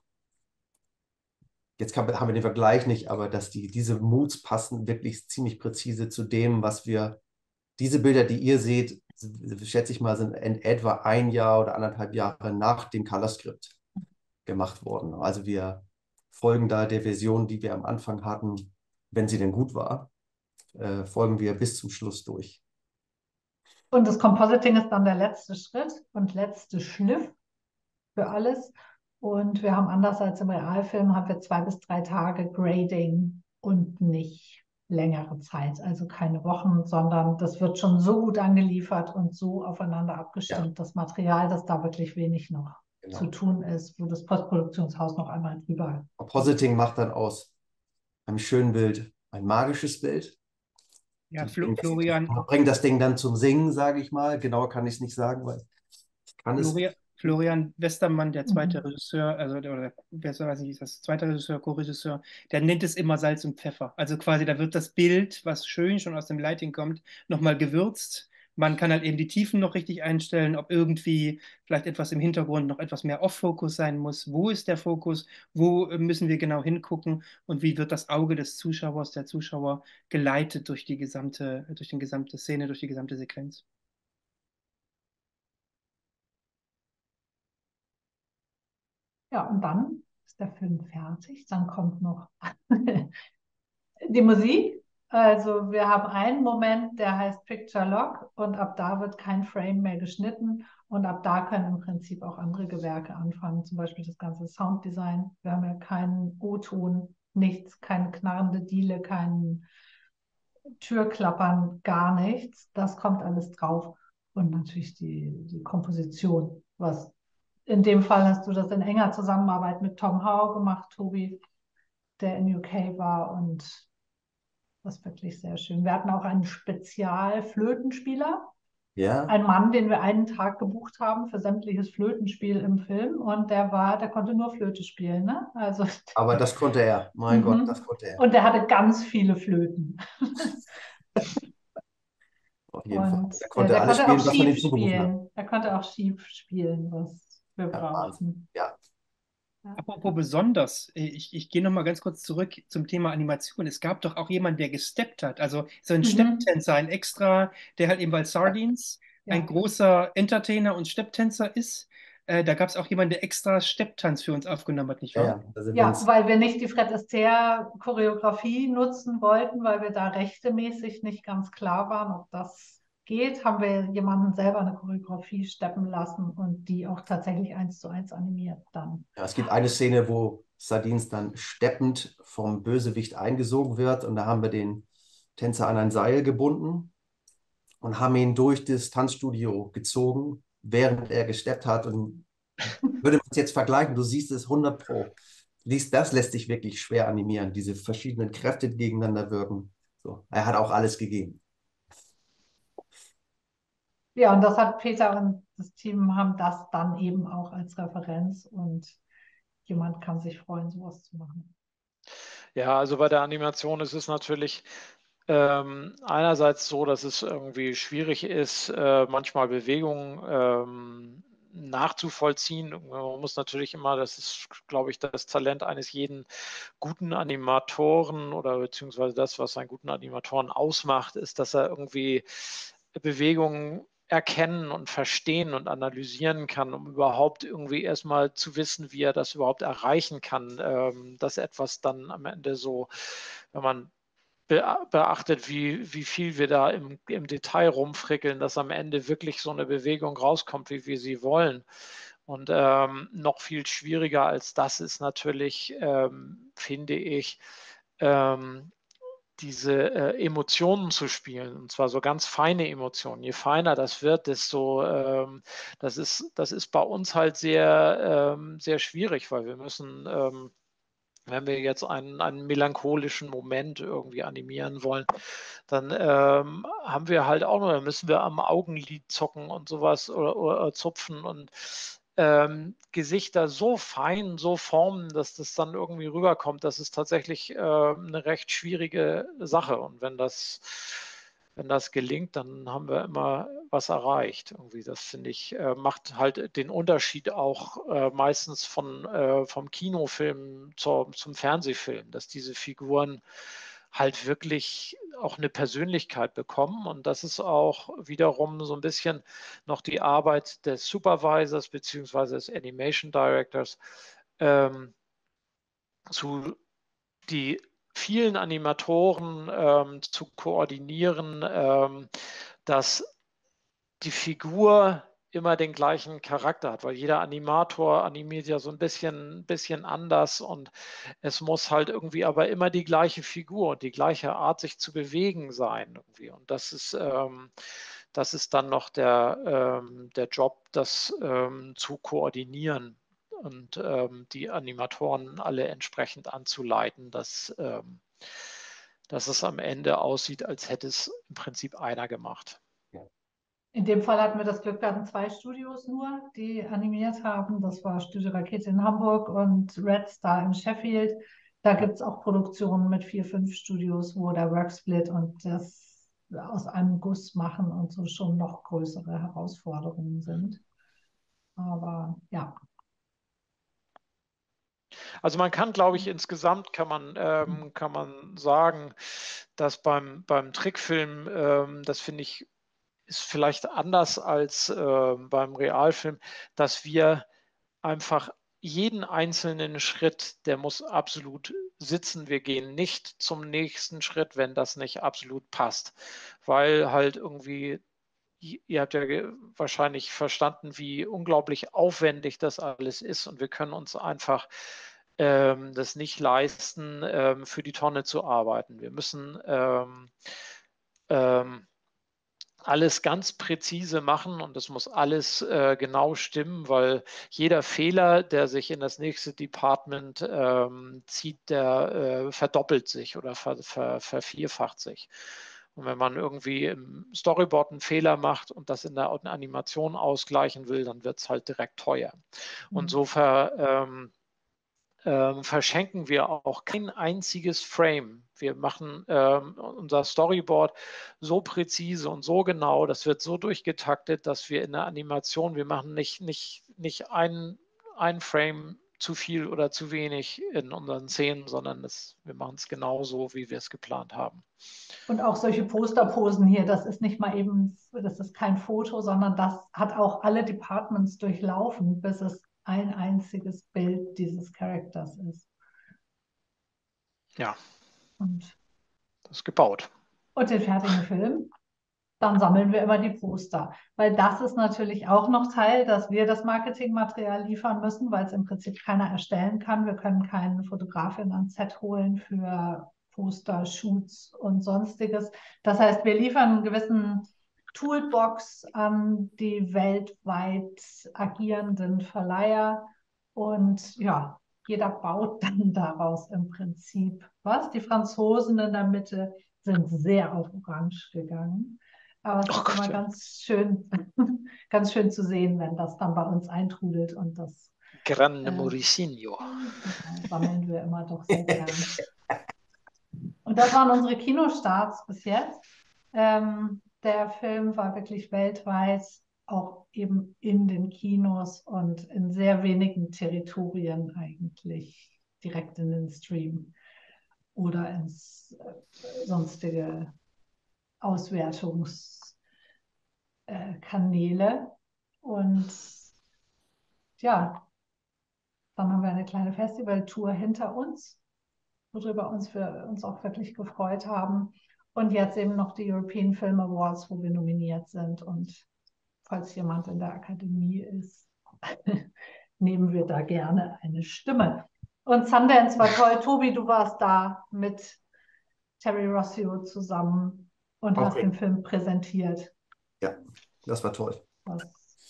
jetzt kann, haben wir den Vergleich nicht, aber dass die, diese Moods passen wirklich ziemlich präzise zu dem, was wir, diese Bilder, die ihr seht, schätze ich mal, sind in etwa ein Jahr oder anderthalb Jahre nach dem Color-Skript gemacht worden. Also wir folgen da der Version, die wir am Anfang hatten, wenn sie denn gut war, äh, folgen wir bis zum Schluss durch. Und das Compositing ist dann der letzte Schritt und letzte Schliff für alles. Und wir haben anders als im Realfilm, haben wir zwei bis drei Tage Grading und nicht längere Zeit, also keine Wochen, sondern das wird schon so gut angeliefert und so aufeinander abgestimmt, ja. Das Material, dass da wirklich wenig noch genau. zu tun ist, wo das Postproduktionshaus noch einmal drüber. Compositing macht dann aus einem schönen Bild ein magisches Bild. Ja, Flo Florian. Bringt das Ding dann zum Singen, sage ich mal. Genauer kann ich es nicht sagen, weil ich kann Florian, es. Florian Westermann, der zweite Mhm. Regisseur, also oder wer weiß nicht, ist das zweite Regisseur, Co-Regisseur, der nennt es immer Salz und Pfeffer. Also quasi, da wird das Bild, was schön schon aus dem Lighting kommt, nochmal gewürzt. Man kann halt eben die Tiefen noch richtig einstellen, ob irgendwie vielleicht etwas im Hintergrund noch etwas mehr Off-Fokus sein muss. Wo ist der Fokus? Wo müssen wir genau hingucken? Und wie wird das Auge des Zuschauers, der Zuschauer geleitet durch die gesamte, durch die gesamte Szene, durch die gesamte Sequenz? Ja, und dann ist der Film fertig. Dann kommt noch die Musik. Also wir haben einen Moment, der heißt Picture Lock und ab da wird kein Frame mehr geschnitten und ab da können im Prinzip auch andere Gewerke anfangen, zum Beispiel das ganze Sounddesign. Wir haben ja keinen O-Ton, nichts, keine knarrende Diele, kein Türklappern, gar nichts. Das kommt alles drauf und natürlich die, die Komposition, was in dem Fall hast du das in enger Zusammenarbeit mit Tom Howe gemacht, Tobi, der in U K war und das ist wirklich sehr schön. Wir hatten auch einen Spezialflötenspieler. Ja. Ein Mann, den wir einen Tag gebucht haben für sämtliches Flötenspiel im Film und der war, der konnte nur Flöte spielen, ne? Also Aber das konnte er. Mein Gott, mhm. das konnte er. Und der hatte ganz viele Flöten. Auf jeden Fall. Und Er äh, konnte der alles konnte auch spielen, was man ihm Schief zugerufen hat. spielen. Er konnte auch Schief spielen, was wir Ja, brauchten. Wahnsinn. Ja. Apropos besonders, äh, ich, ich gehe noch mal ganz kurz zurück zum Thema Animation. Es gab doch auch jemanden, der gesteppt hat, also so ein Mhm. Stepptänzer, ein Extra, der halt eben bei Sardines Ja. ein großer Entertainer und Stepptänzer ist. Äh, da gab es auch jemanden, der extra Stepptanz für uns aufgenommen hat, nicht Ja, wahr? ja. Da sind wir Ja, uns, weil wir nicht die Fred Astaire-Choreografie nutzen wollten, weil wir da rechtemäßig nicht ganz klar waren, ob das geht, haben wir jemanden selber eine Choreografie steppen lassen und die auch tatsächlich eins zu eins animiert dann. ja, es gibt eine Szene, wo Sardines dann steppend vom Bösewicht eingesogen wird und da haben wir den Tänzer an ein Seil gebunden und haben ihn durch das Tanzstudio gezogen, während er gesteppt hat. Und würde man es jetzt vergleichen, du siehst es hundert Pro. Du siehst, das lässt sich wirklich schwer animieren, diese verschiedenen Kräfte, die gegeneinander wirken. So, er hat auch alles gegeben. Ja, und das hat Peter und das Team haben das dann eben auch als Referenz und jemand kann sich freuen, sowas zu machen. Ja, also bei der Animation ist es natürlich ähm, einerseits so, dass es irgendwie schwierig ist, äh, manchmal Bewegungen ähm, nachzuvollziehen. Man muss natürlich immer, das ist, glaube ich, das Talent eines jeden guten Animatoren oder beziehungsweise das, was einen guten Animatoren ausmacht, ist, dass er irgendwie Bewegungen erkennen und verstehen und analysieren kann, um überhaupt irgendwie erstmal zu wissen, wie er das überhaupt erreichen kann, ähm, dass etwas dann am Ende so, wenn man beachtet, wie, wie viel wir da im, im Detail rumfrickeln, dass am Ende wirklich so eine Bewegung rauskommt, wie wir sie wollen. Und ähm, noch viel schwieriger als das ist natürlich, ähm, finde ich, ähm, diese äh, Emotionen zu spielen, und zwar so ganz feine Emotionen. Je feiner das wird, desto, ähm, das ist, das ist bei uns halt sehr, ähm, sehr schwierig, weil wir müssen, ähm, wenn wir jetzt einen, einen melancholischen Moment irgendwie animieren wollen, dann ähm, haben wir halt auch noch, dann müssen wir am Augenlid zocken und sowas oder, oder zupfen und ähm, Gesichter so fein, so formen, dass das dann irgendwie rüberkommt. Das ist tatsächlich äh, eine recht schwierige Sache. Und wenn das, wenn das gelingt, dann haben wir immer was erreicht. Irgendwie, das finde ich, äh, macht halt den Unterschied auch äh, meistens von, äh, vom Kinofilm zur, zum Fernsehfilm, dass diese Figuren halt wirklich auch eine Persönlichkeit bekommen. Und das ist auch wiederum so ein bisschen noch die Arbeit des Supervisors beziehungsweise des Animation Directors, ähm, zu die vielen Animatoren ähm, zu koordinieren, ähm, dass die Figur immer den gleichen Charakter hat, weil jeder Animator animiert ja so ein bisschen, bisschen anders und es muss halt irgendwie aber immer die gleiche Figur und die gleiche Art, sich zu bewegen sein irgendwie. Und das ist, ähm, das ist dann noch der, ähm, der Job, das ähm, zu koordinieren und ähm, die Animatoren alle entsprechend anzuleiten, dass, ähm, dass es am Ende aussieht, als hätte es im Prinzip einer gemacht. In dem Fall hatten wir das Glück, wir hatten zwei Studios nur, die animiert haben. Das war Studio Rakete in Hamburg und Red Star in Sheffield. Da gibt es auch Produktionen mit vier, fünf Studios, wo der Worksplit und das aus einem Guss machen und so schon noch größere Herausforderungen sind. Aber ja. Also man kann, glaube ich, insgesamt kann man, ähm, kann man sagen, dass beim, beim Trickfilm, ähm, das finde ich, ist vielleicht anders als äh, beim Realfilm, dass wir einfach jeden einzelnen Schritt, der muss absolut sitzen. Wir gehen nicht zum nächsten Schritt, wenn das nicht absolut passt, weil halt irgendwie, ihr habt ja wahrscheinlich verstanden, wie unglaublich aufwendig das alles ist und wir können uns einfach ähm, das nicht leisten, ähm, für die Tonne zu arbeiten. Wir müssen ähm, ähm, alles ganz präzise machen und das muss alles äh, genau stimmen, weil jeder Fehler, der sich in das nächste Department ähm, zieht, der äh, verdoppelt sich oder ver, ver, vervierfacht sich. Und wenn man irgendwie im Storyboard einen Fehler macht und das in der Animation ausgleichen will, dann wird es halt direkt teuer. Mhm. Und so ver, ähm, ähm, verschenken wir auch kein einziges Frame. Wir machen ähm, unser Storyboard so präzise und so genau, das wird so durchgetaktet, dass wir in der Animation, wir machen nicht, nicht, nicht ein, ein Frame zu viel oder zu wenig in unseren Szenen, sondern das, wir machen es genauso, wie wir es geplant haben. Und auch solche Posterposen hier, das ist nicht mal eben, das ist kein Foto, sondern das hat auch alle Departments durchlaufen, bis es ein einziges Bild dieses Charakters ist. Ja, Und, das ist gebaut. und den fertigen Film, dann sammeln wir immer die Poster. Weil das ist natürlich auch noch Teil, dass wir das Marketingmaterial liefern müssen, weil es im Prinzip keiner erstellen kann. Wir können keine Fotografin ans Set holen für Poster, Shoots und Sonstiges. Das heißt, wir liefern einen gewissen Toolbox an die weltweit agierenden Verleiher und ja, jeder baut dann daraus im Prinzip was. Die Franzosen in der Mitte sind sehr auf Orange gegangen. Aber es Oh ist Gott, immer ja. ganz schön, ganz schön zu sehen, wenn das dann bei uns eintrudelt und das Grande äh, Muricino. sammeln wir immer doch sehr gern. Und das waren unsere Kinostarts bis jetzt. Ähm, der Film war wirklich weltweit, auch eben in den Kinos und in sehr wenigen Territorien eigentlich direkt in den Stream oder ins äh, sonstige Auswertungskanäle. Und ja, dann haben wir eine kleine Festivaltour hinter uns, worüber uns wir uns auch wirklich gefreut haben. Und jetzt eben noch die European Film Awards, wo wir nominiert sind. Und falls jemand in der Akademie ist, nehmen wir da gerne eine Stimme. Und Sundance war toll. Tobi, du warst da mit Terry Rossio zusammen und hast Okay. den Film präsentiert. Ja, das war toll. Was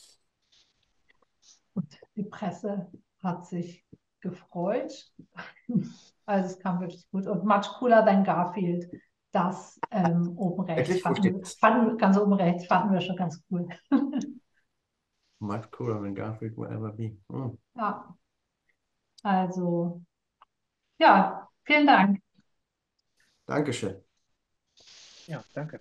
und die Presse hat sich gefreut. Also es kam wirklich gut. Und much cooler than Garfield. Das ähm, oben rechts, Wirklich? Wo fanden, steht das? fanden, ganz oben rechts, fanden wir schon ganz cool. Much cooler than Garfield will ever be. Hm. Ja, also ja, vielen Dank. Dankeschön. Ja, danke.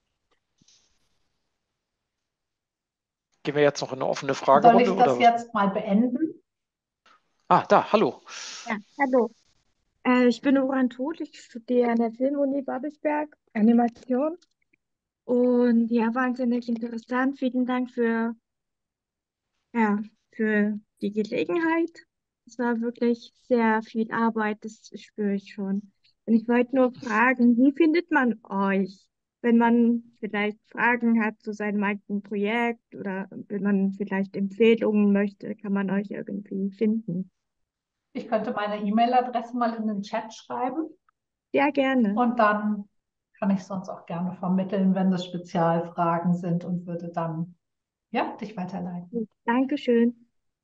Gehen wir jetzt noch in eine offene Soll Fragerunde? ich das oder? jetzt mal beenden? Ah, da, hallo. Ja, hallo. Äh, ich bin Oran Todt, ich studiere an der Filmuni Babelsberg Animation. Und ja, wahnsinnig interessant. Vielen Dank für, ja, für die Gelegenheit. Es war wirklich sehr viel Arbeit, das spüre ich schon. Und ich wollte nur fragen, wie findet man euch, wenn man vielleicht Fragen hat zu seinem eigenen Projekt oder wenn man vielleicht Empfehlungen möchte, kann man euch irgendwie finden? Ich könnte meine E-Mail-Adresse mal in den Chat schreiben. Ja, gerne. Und dann kann ich sonst auch gerne vermitteln, wenn das Spezialfragen sind und würde dann ja, dich weiterleiten. Dankeschön.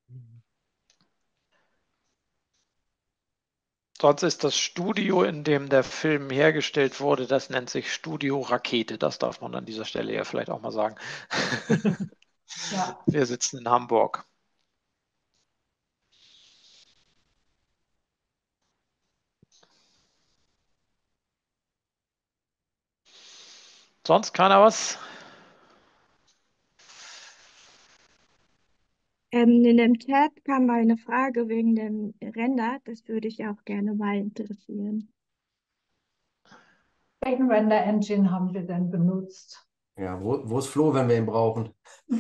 Sonst ist das Studio, in dem der Film hergestellt wurde, das nennt sich Studio Rakete. Das darf man an dieser Stelle ja vielleicht auch mal sagen. Ja. Wir sitzen in Hamburg. Sonst keiner was? Ähm, in dem Chat kam mal eine Frage wegen dem Render. Das würde ich auch gerne mal interessieren. Welchen Render-Engine haben wir denn benutzt? Ja, wo, wo ist Flo, wenn wir ihn brauchen?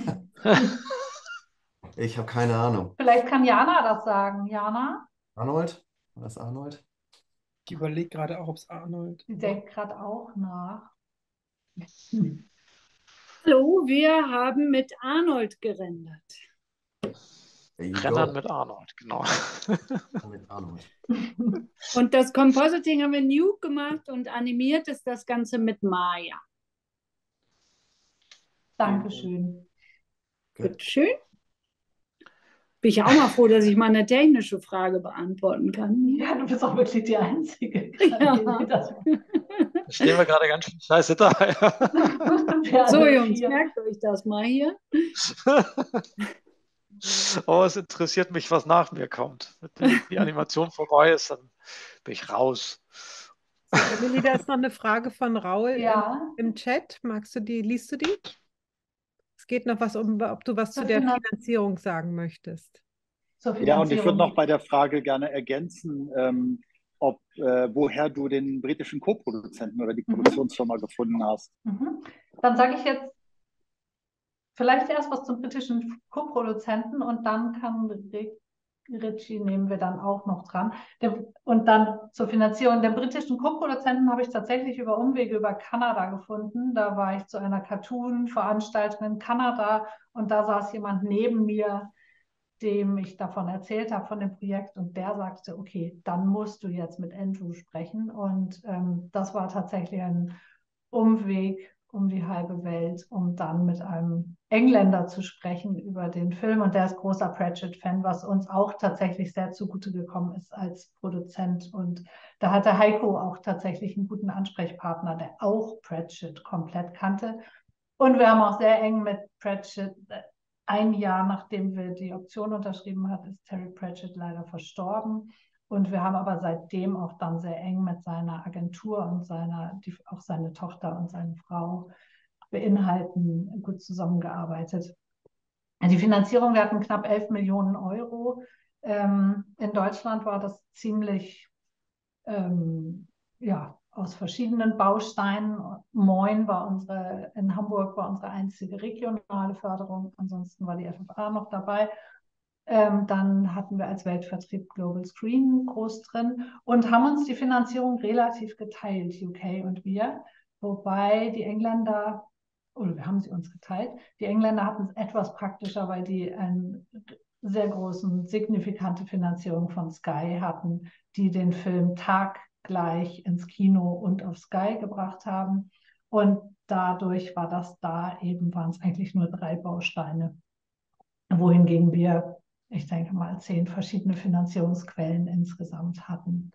Ich habe keine Ahnung. Vielleicht kann Jana das sagen. Jana? Arnold? War das Arnold? Ich überlege gerade auch, ob es Arnold. Die denkt gerade auch nach. Hallo, wir haben mit Arnold gerendert. Rendern mit Arnold, genau. Mit Arnold. Und das Compositing haben wir Nuke gemacht und animiert ist das Ganze mit Maya. Dankeschön. Bitteschön. Bin ich auch mal froh, dass ich mal eine technische Frage beantworten kann. Ja, du bist auch wirklich die Einzige. Ja. Das Da stehen wir gerade ganz schön scheiße da. wir So, alle Jungs, vier. merkt euch das mal hier. Oh, es interessiert mich, was nach mir kommt. Wenn die Animation vorbei ist, dann bin ich raus. So, Emily, da ist noch eine Frage von Raul Ja. im, im Chat. Magst du die, liest du die? Es geht noch was um, ob du was zu Zur der Finan- Finanzierung sagen möchtest. Zur Ja, und ich würde Finanzierung. noch bei der Frage gerne ergänzen, ähm, ob, äh, woher du den britischen Co-Produzenten oder die Mhm. Produktionsfirma gefunden hast. Mhm. Dann sage ich jetzt vielleicht erst was zum britischen Co-Produzenten und dann kann Rick- Ritchie nehmen wir dann auch noch dran. Der, und dann zur Finanzierung. Den britischen Co-Produzenten habe ich tatsächlich über Umwege über Kanada gefunden. Da war ich zu einer Cartoon-Veranstaltung in Kanada und da saß jemand neben mir, dem ich davon erzählt habe, von dem Projekt, und der sagte, okay, dann musst du jetzt mit Andrew sprechen. Und ähm, das war tatsächlich ein Umweg um die halbe Welt, um dann mit einem Engländer zu sprechen über den Film. Und der ist großer Pratchett-Fan, was uns auch tatsächlich sehr zugute gekommen ist als Produzent. Und da hatte Heiko auch tatsächlich einen guten Ansprechpartner, der auch Pratchett komplett kannte. Und wir haben auch sehr eng mit Pratchett, ein Jahr nachdem wir die Option unterschrieben haben, ist Terry Pratchett leider verstorben. Und wir haben aber seitdem auch dann sehr eng mit seiner Agentur und seiner, die, auch seine Tochter und seine Frau beinhalten, gut zusammengearbeitet. Die Finanzierung, wir hatten knapp elf Millionen Euro. Ähm, in Deutschland war das ziemlich, ähm, ja, aus verschiedenen Bausteinen. Moin war unsere, in Hamburg war unsere einzige regionale Förderung. Ansonsten war die F F A noch dabei. Ähm, dann hatten wir als Weltvertrieb Global Screen groß drin und haben uns die Finanzierung relativ geteilt, U K und wir. Wobei die Engländer, oder wir haben sie uns geteilt, die Engländer hatten es etwas praktischer, weil die eine sehr großen, signifikante Finanzierung von Sky hatten, die den Film taggleich ins Kino und auf Sky gebracht haben. Und dadurch war das da eben, waren es eigentlich nur drei Bausteine. Wohingegen wir, ich denke mal, zehn verschiedene Finanzierungsquellen insgesamt hatten.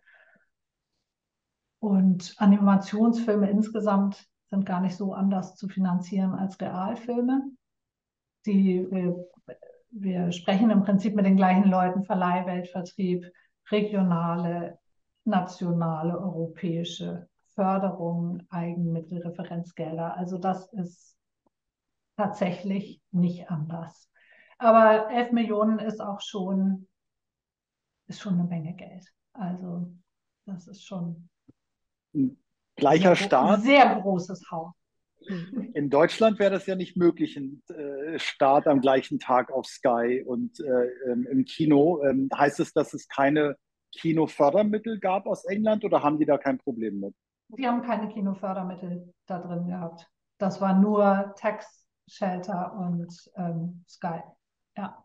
Und Animationsfilme insgesamt sind gar nicht so anders zu finanzieren als Realfilme. Die, wir, wir sprechen im Prinzip mit den gleichen Leuten, Verleih, Weltvertrieb, regionale, nationale, europäische Förderung, Eigenmittel, Referenzgelder. Also das ist tatsächlich nicht anders. Aber elf Millionen ist auch schon, ist schon eine Menge Geld. Also das ist schon Gleicher sehr, Start. sehr großes Haus. In Deutschland wäre das ja nicht möglich, ein äh, Start am gleichen Tag auf Sky und äh, im Kino. Ähm, heißt es, dass es keine Kinofördermittel gab aus England oder haben die da kein Problem mit? Die haben keine Kinofördermittel da drin gehabt. Das war nur Tax Shelter und ähm, Sky. Ja.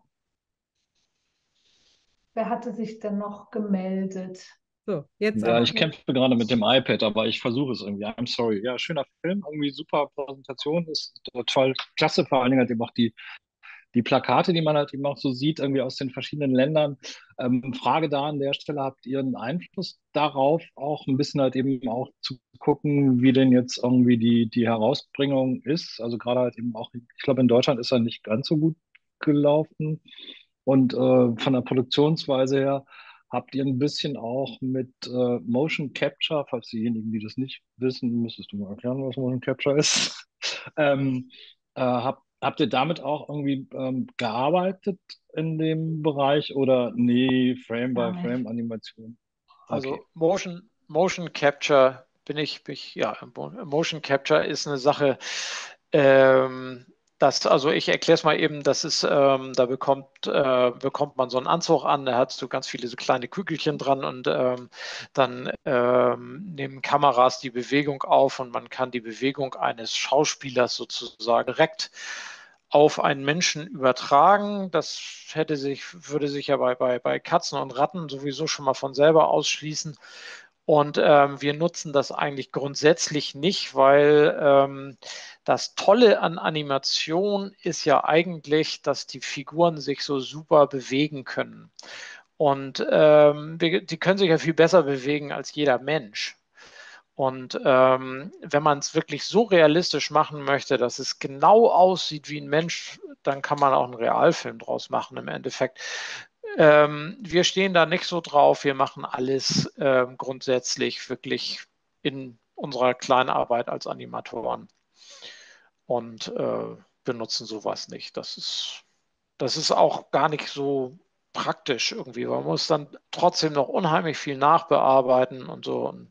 Wer hatte sich denn noch gemeldet? So, jetzt Ja, aber. ich kämpfe gerade mit dem iPad, aber ich versuche es irgendwie. I'm sorry. Ja, schöner Film, irgendwie super Präsentation, ist toll, klasse. Vor allen Dingen halt eben auch die, die Plakate, die man halt eben auch so sieht, irgendwie aus den verschiedenen Ländern. Ähm, Frage da an der Stelle, habt ihr einen Einfluss darauf, auch ein bisschen halt eben auch zu gucken, wie denn jetzt irgendwie die, die Herausbringung ist? Also gerade halt eben auch, ich glaube, in Deutschland ist er nicht ganz so gut gelaufen. Und äh, von der Produktionsweise her, habt ihr ein bisschen auch mit äh, Motion Capture, falls diejenigen, die das nicht wissen, müsstest du mal erklären, was Motion Capture ist. ähm, äh, habt, habt ihr damit auch irgendwie ähm, gearbeitet in dem Bereich oder nee, Frame by Frame Animation? Also Okay. Motion, Motion Capture bin ich, bin ich, ja, Motion Capture ist eine Sache, ähm, das, also ich erkläre es mal eben, das ist, ähm, da bekommt, äh, bekommt man so einen Anzug an, der hat so ganz viele so kleine Kügelchen dran und ähm, dann ähm, nehmen Kameras die Bewegung auf und man kann die Bewegung eines Schauspielers sozusagen direkt auf einen Menschen übertragen. Das hätte sich, würde sich ja bei, bei, bei Katzen und Ratten sowieso schon mal von selber ausschließen. Und ähm, wir nutzen das eigentlich grundsätzlich nicht, weil ähm, das Tolle an Animation ist ja eigentlich, dass die Figuren sich so super bewegen können. Und ähm, die, die können sich ja viel besser bewegen als jeder Mensch. Und ähm, wenn man es wirklich so realistisch machen möchte, dass es genau aussieht wie ein Mensch, dann kann man auch einen Realfilm draus machen im Endeffekt. Ähm, wir stehen da nicht so drauf. Wir machen alles ähm, grundsätzlich wirklich in unserer kleinen Arbeit als Animatoren und äh, benutzen sowas nicht. Das ist, das ist auch gar nicht so praktisch irgendwie. Man muss dann trotzdem noch unheimlich viel nachbearbeiten und so. Und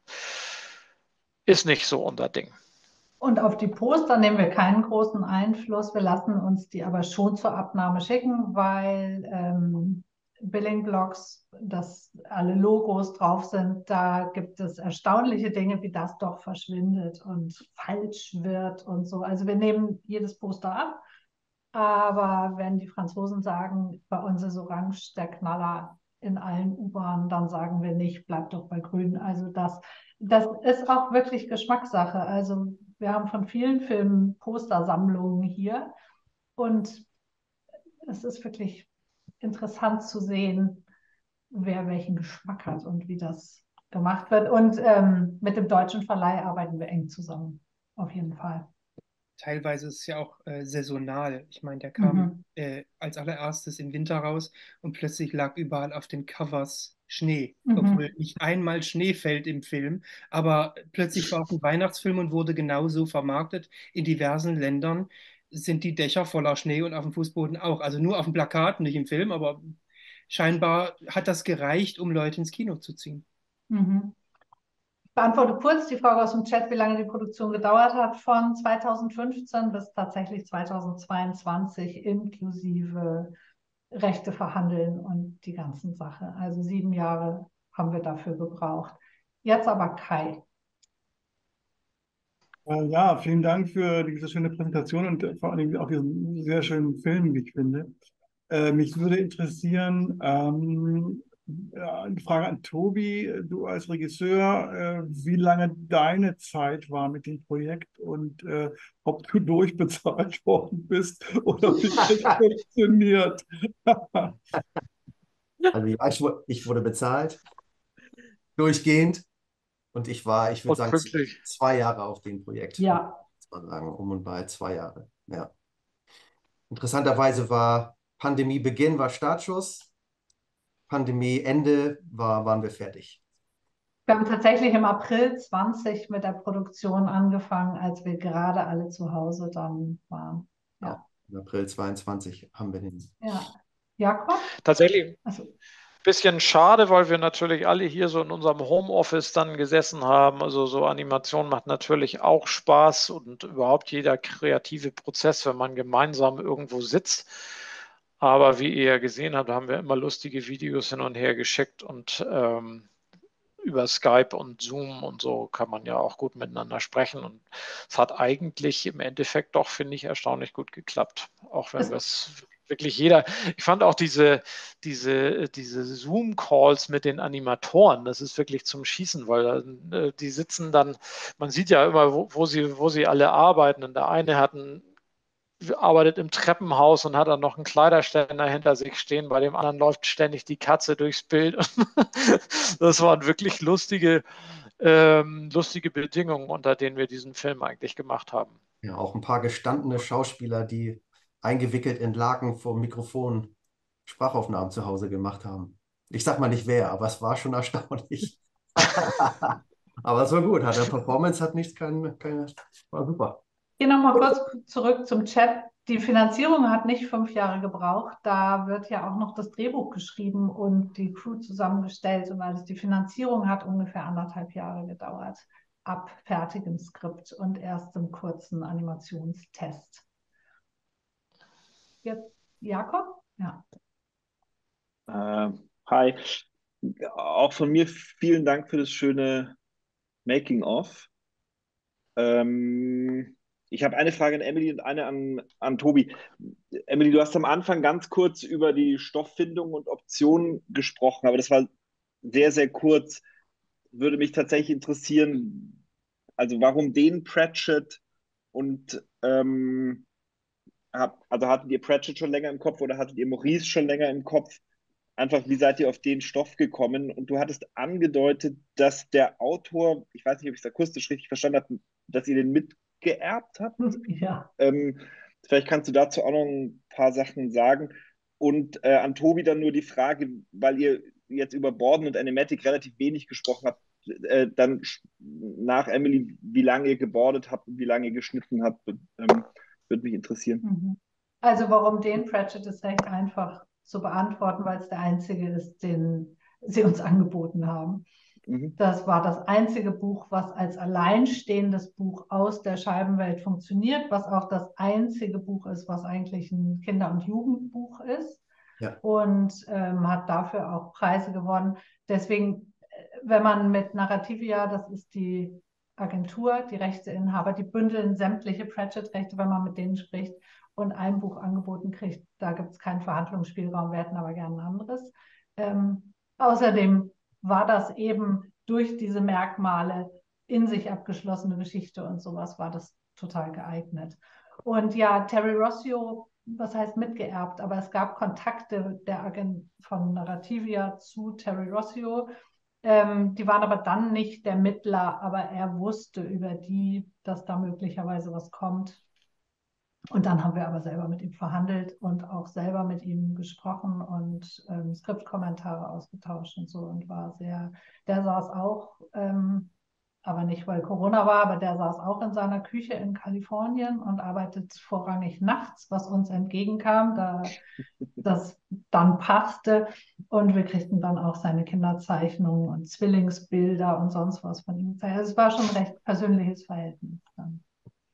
ist nicht so unser Ding. Und auf die Poster nehmen wir keinen großen Einfluss. Wir lassen uns die aber schon zur Abnahme schicken, weil ähm, Billing Blocks, dass alle Logos drauf sind, da gibt es erstaunliche Dinge, wie das doch verschwindet und falsch wird und so. Also wir nehmen jedes Poster ab, aber wenn die Franzosen sagen, bei uns ist Orange der Knaller in allen U-Bahnen, dann sagen wir nicht, bleibt doch bei Grün. Also das, das ist auch wirklich Geschmackssache. Also wir haben von vielen Filmen Postersammlungen hier und es ist wirklich interessant zu sehen, wer welchen Geschmack hat und wie das gemacht wird. Und ähm, mit dem deutschen Verleih arbeiten wir eng zusammen, auf jeden Fall. Teilweise ist es ja auch äh, saisonal. Ich meine, der kam Mhm. äh, als allererstes im Winter raus und plötzlich lag überall auf den Covers Schnee, Mhm. obwohl nicht einmal Schnee fällt im Film. Aber plötzlich war es ein Weihnachtsfilm und wurde genauso vermarktet. In diversen Ländern sind die Dächer voller Schnee und auf dem Fußboden auch. Also nur auf dem Plakat, nicht im Film, aber scheinbar hat das gereicht, um Leute ins Kino zu ziehen. Mhm. Ich beantworte kurz die Frage aus dem Chat, wie lange die Produktion gedauert hat. Von zweitausendfünfzehn bis tatsächlich zweitausendzweiundzwanzig inklusive Rechte verhandeln und die ganzen Sache. Also sieben Jahre haben wir dafür gebraucht. Jetzt aber Kai. Äh, Ja, vielen Dank für diese schöne Präsentation und äh, vor allem auch diesen sehr schönen Film, wie ich finde. Äh, mich würde interessieren, ähm, ja, eine Frage an Tobi, du als Regisseur, äh, wie lange deine Zeit war mit dem Projekt und äh, ob du durchbezahlt worden bist oder wie das funktioniert. Also ja, ich, wu- ich wurde bezahlt, durchgehend. Und ich war, ich würde Und sagen, z- pünktlich. zwei Jahre auf dem Projekt. Ja. Muss man sagen, um und bei zwei Jahre. Ja. Interessanterweise war Pandemiebeginn war Startschuss, Pandemieende war, waren wir fertig. Wir haben tatsächlich im April zwanzig mit der Produktion angefangen, als wir gerade alle zu Hause dann waren. Ja. Ja. Im April zweiundzwanzig haben wir den. Ja. Jakob? Tatsächlich Also, ein bisschen schade, weil wir natürlich alle hier so in unserem Homeoffice dann gesessen haben. Also so Animation macht natürlich auch Spaß und überhaupt jeder kreative Prozess, wenn man gemeinsam irgendwo sitzt. Aber wie ihr ja gesehen habt, haben wir immer lustige Videos hin und her geschickt und ähm, über Skype und Zoom und so kann man ja auch gut miteinander sprechen. Und es hat eigentlich im Endeffekt doch, finde ich, erstaunlich gut geklappt. Auch wenn wir es wirklich jeder. Ich fand auch diese, diese, diese Zoom-Calls mit den Animatoren, das ist wirklich zum Schießen, weil äh, die sitzen dann, man sieht ja immer, wo, wo sie, wo sie alle arbeiten. Und der eine hat ein arbeitet im Treppenhaus und hat dann noch einen Kleiderständer hinter sich stehen. Bei dem anderen läuft ständig die Katze durchs Bild. Das waren wirklich lustige, ähm, lustige Bedingungen, unter denen wir diesen Film eigentlich gemacht haben. Ja, auch ein paar gestandene Schauspieler, die eingewickelt in Laken vor dem Mikrofon Sprachaufnahmen zu Hause gemacht haben. Ich sag mal nicht wer, aber es war schon erstaunlich. Aber es war gut, hat der Performance hat nichts, kein, keine, war super. gehen noch mal kurz zurück zum Chat. Die Finanzierung hat nicht fünf Jahre gebraucht. Da wird ja auch noch das Drehbuch geschrieben und die Crew zusammengestellt. Und alles. Die Finanzierung hat ungefähr anderthalb Jahre gedauert. Ab fertigem Skript und erstem kurzen Animationstest. Jetzt Jakob? Ja. Äh, hi. Auch von mir vielen Dank für das schöne Making-of. Ähm, ich habe eine Frage an Emily und eine an, an Tobi. Emily, du hast am Anfang ganz kurz über die Stofffindung und Optionen gesprochen, aber das war sehr, sehr kurz. würde mich tatsächlich interessieren, also warum den Pratchett und ähm, hab, also hattet ihr Pratchett schon länger im Kopf oder hattet ihr Maurice schon länger im Kopf? Einfach, wie seid ihr auf den Stoff gekommen? Und du hattest angedeutet, dass der Autor, ich weiß nicht, ob ich es akustisch richtig verstanden habe, dass ihr den mitgeerbt habt. Ja. Ähm, vielleicht kannst du dazu auch noch ein paar Sachen sagen. Und äh, an Tobi dann nur die Frage, weil ihr jetzt über Borden und Animatic relativ wenig gesprochen habt, äh, dann nach Emily, wie lange ihr gebordet habt und wie lange ihr geschnitten habt, ähm, würde mich interessieren. Also warum den Pratchett ist recht einfach zu beantworten, weil es der einzige ist, den sie uns angeboten haben. Mhm. Das war das einzige Buch, was als alleinstehendes Buch aus der Scheibenwelt funktioniert, was auch das einzige Buch ist, was eigentlich ein Kinder- und Jugendbuch ist. Ja. Und ähm, hat dafür auch Preise gewonnen. Deswegen, wenn man mit Narrativia, das ist die Agentur, die Rechteinhaber, die bündeln sämtliche Pratchett-Rechte, wenn man mit denen spricht und ein Buch angeboten kriegt, da gibt es keinen Verhandlungsspielraum, wir hätten aber gerne ein anderes. Ähm, außerdem war das eben durch diese Merkmale in sich abgeschlossene Geschichte und sowas, war das total geeignet. Und ja, Terry Rossio, was heißt mitgeerbt, aber es gab Kontakte der Agent von Narrativia zu Terry Rossio. Ähm, die waren aber dann nicht der Mittler, aber er wusste über die, dass da möglicherweise was kommt. Und dann haben wir aber selber mit ihm verhandelt und auch selber mit ihm gesprochen und ähm, Skriptkommentare ausgetauscht und so und war sehr, der saß auch, ähm, aber nicht, weil Corona war, aber der saß auch in seiner Küche in Kalifornien und arbeitet vorrangig nachts, was uns entgegenkam, da das dann passte und wir kriegten dann auch seine Kinderzeichnungen und Zwillingsbilder und sonst was von ihm. Also es war schon ein recht persönliches Verhältnis dann.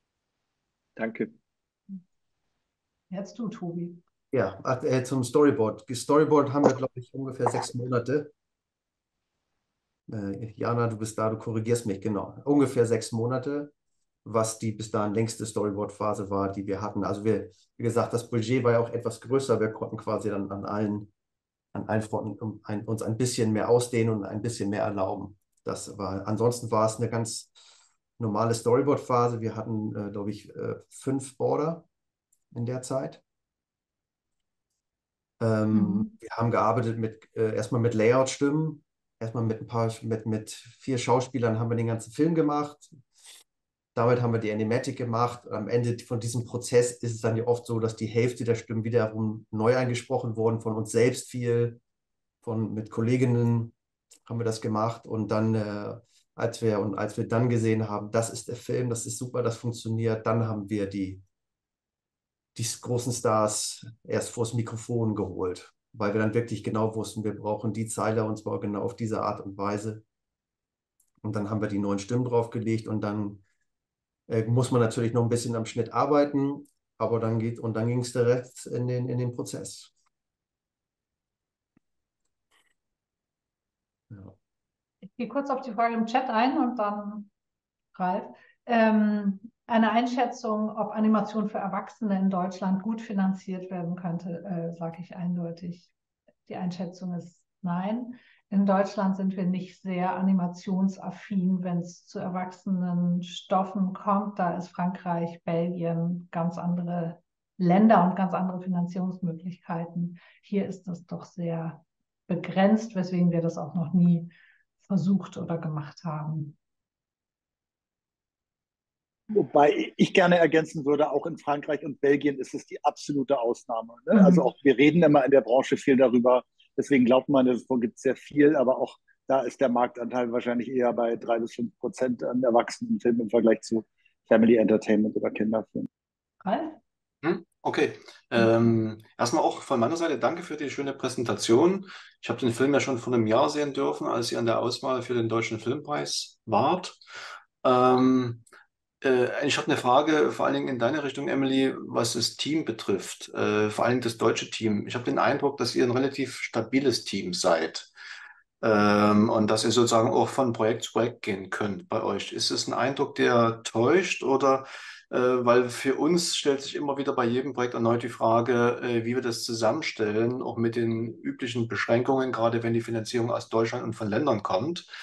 Danke. Jetzt du, Tobi. Ja, ach, äh, zum Storyboard. Storyboard haben wir, glaube ich, ungefähr sechs Monate. Äh, Jana, du bist da, du korrigierst mich, genau. Ungefähr sechs Monate, was die bis dahin längste Storyboard-Phase war, die wir hatten. Also wir, wie gesagt, das Budget war ja auch etwas größer. Wir konnten quasi dann an allen, an allen Fronten um ein, uns ein bisschen mehr ausdehnen und ein bisschen mehr erlauben. Das war, ansonsten war es eine ganz normale Storyboard-Phase. Wir hatten, äh, glaube ich, äh, fünf Border in der Zeit. Ähm, Mhm. Wir haben gearbeitet mit äh, erstmal mit Layout-Stimmen, erstmal mit ein paar mit, mit vier Schauspielern haben wir den ganzen Film gemacht. Damit haben wir die Animatic gemacht. Am Ende von diesem Prozess ist es dann ja oft so, dass die Hälfte der Stimmen wiederum neu eingesprochen wurden, von uns selbst viel, von mit Kolleginnen haben wir das gemacht. Und dann, äh, als wir und als wir dann gesehen haben, das ist der Film, das ist super, das funktioniert, dann haben wir die die großen Stars erst vors Mikrofon geholt, weil wir dann wirklich genau wussten, wir brauchen die Zeile und zwar genau auf diese Art und Weise. Und dann haben wir die neuen Stimmen draufgelegt und dann äh, muss man natürlich noch ein bisschen am Schnitt arbeiten, aber dann geht und dann ging es direkt in den, in den Prozess. Ja. Ich gehe kurz auf die Frage im Chat ein und dann Ralf. Ähm, eine Einschätzung, ob Animation für Erwachsene in Deutschland gut finanziert werden könnte, äh, sage ich eindeutig. Die Einschätzung ist nein. In Deutschland sind wir nicht sehr animationsaffin, wenn es zu erwachsenen Stoffen kommt. Da ist Frankreich, Belgien ganz andere Länder und ganz andere Finanzierungsmöglichkeiten. Hier ist das doch sehr begrenzt, weswegen wir das auch noch nie versucht oder gemacht haben. Wobei ich gerne ergänzen würde, auch in Frankreich und Belgien ist es die absolute Ausnahme. Ne? Mhm. Also auch wir reden immer in der Branche viel darüber, deswegen glaubt man, es gibt sehr viel, aber auch da ist der Marktanteil wahrscheinlich eher bei drei bis fünf Prozent an Erwachsenenfilmen im Vergleich zu Family Entertainment oder Kinderfilmen. Ralf? Hm, Okay, ähm, erstmal auch von meiner Seite danke für die schöne Präsentation. Ich habe den Film ja schon vor einem Jahr sehen dürfen, als ihr an der Auswahl für den Deutschen Filmpreis wart. Ähm, äh, ich habe eine Frage, vor allen Dingen in deine Richtung, Emily, was das Team betrifft, äh, vor allen Dingen das deutsche Team. Ich habe den Eindruck, dass ihr ein relativ stabiles Team seid ähm, und dass ihr sozusagen auch von Projekt zu Projekt gehen könnt bei euch. Ist es ein Eindruck, der täuscht oder äh, weil für uns stellt sich immer wieder bei jedem Projekt erneut die Frage, äh, wie wir das zusammenstellen, auch mit den üblichen Beschränkungen, gerade wenn die Finanzierung aus Deutschland und von Ländern kommt.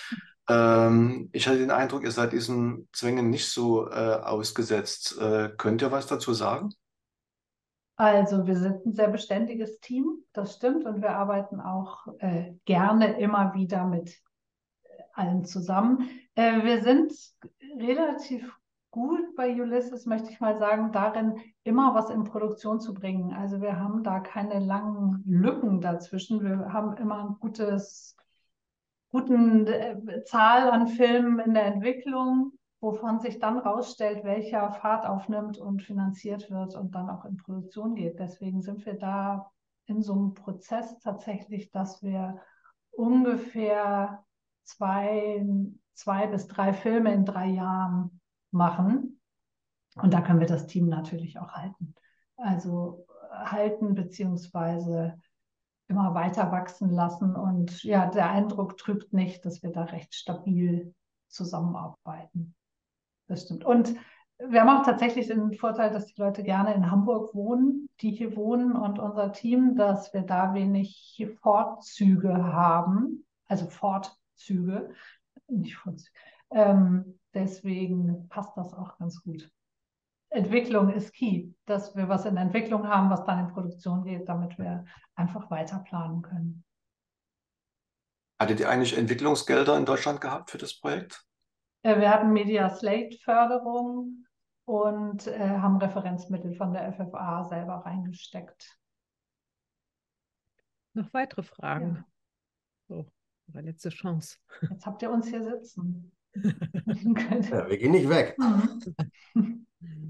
Ähm, ich hatte den Eindruck, ihr seid diesen Zwängen nicht so äh, ausgesetzt. Äh, könnt ihr was dazu sagen? Also wir sind ein sehr beständiges Team, das stimmt, und wir arbeiten auch äh, gerne immer wieder mit allen zusammen. Äh, wir sind relativ gut bei Ulysses, möchte ich mal sagen, darin, immer was in Produktion zu bringen. Also wir haben da keine langen Lücken dazwischen. Wir haben immer ein gutes, guten äh, Zahl an Filmen in der Entwicklung, wovon sich dann rausstellt, welcher Fahrt aufnimmt und finanziert wird und dann auch in Produktion geht. Deswegen sind wir da in so einem Prozess tatsächlich, dass wir ungefähr zwei, zwei bis drei Filme in drei Jahren machen. Und da können wir das Team natürlich auch halten. Also halten beziehungsweise immer weiter wachsen lassen. Und ja, der Eindruck trügt nicht, dass wir da recht stabil zusammenarbeiten. Das stimmt. Und wir haben auch tatsächlich den Vorteil, dass die Leute gerne in Hamburg wohnen, die hier wohnen, und unser Team, dass wir da wenig Fortzüge haben, also Fortzüge, nicht Vorzüge. Ähm, deswegen passt das auch ganz gut. Entwicklung ist key, dass wir was in Entwicklung haben, was dann in Produktion geht, damit wir einfach weiter planen können. Hattet ihr eigentlich Entwicklungsgelder in Deutschland gehabt für das Projekt? Wir hatten Media Slate Förderung und äh, haben Referenzmittel von der F F A selber reingesteckt. Noch weitere Fragen? Ja. So, unsere letzte Chance. Jetzt habt ihr uns hier sitzen. Ja, wir gehen nicht weg. Mhm.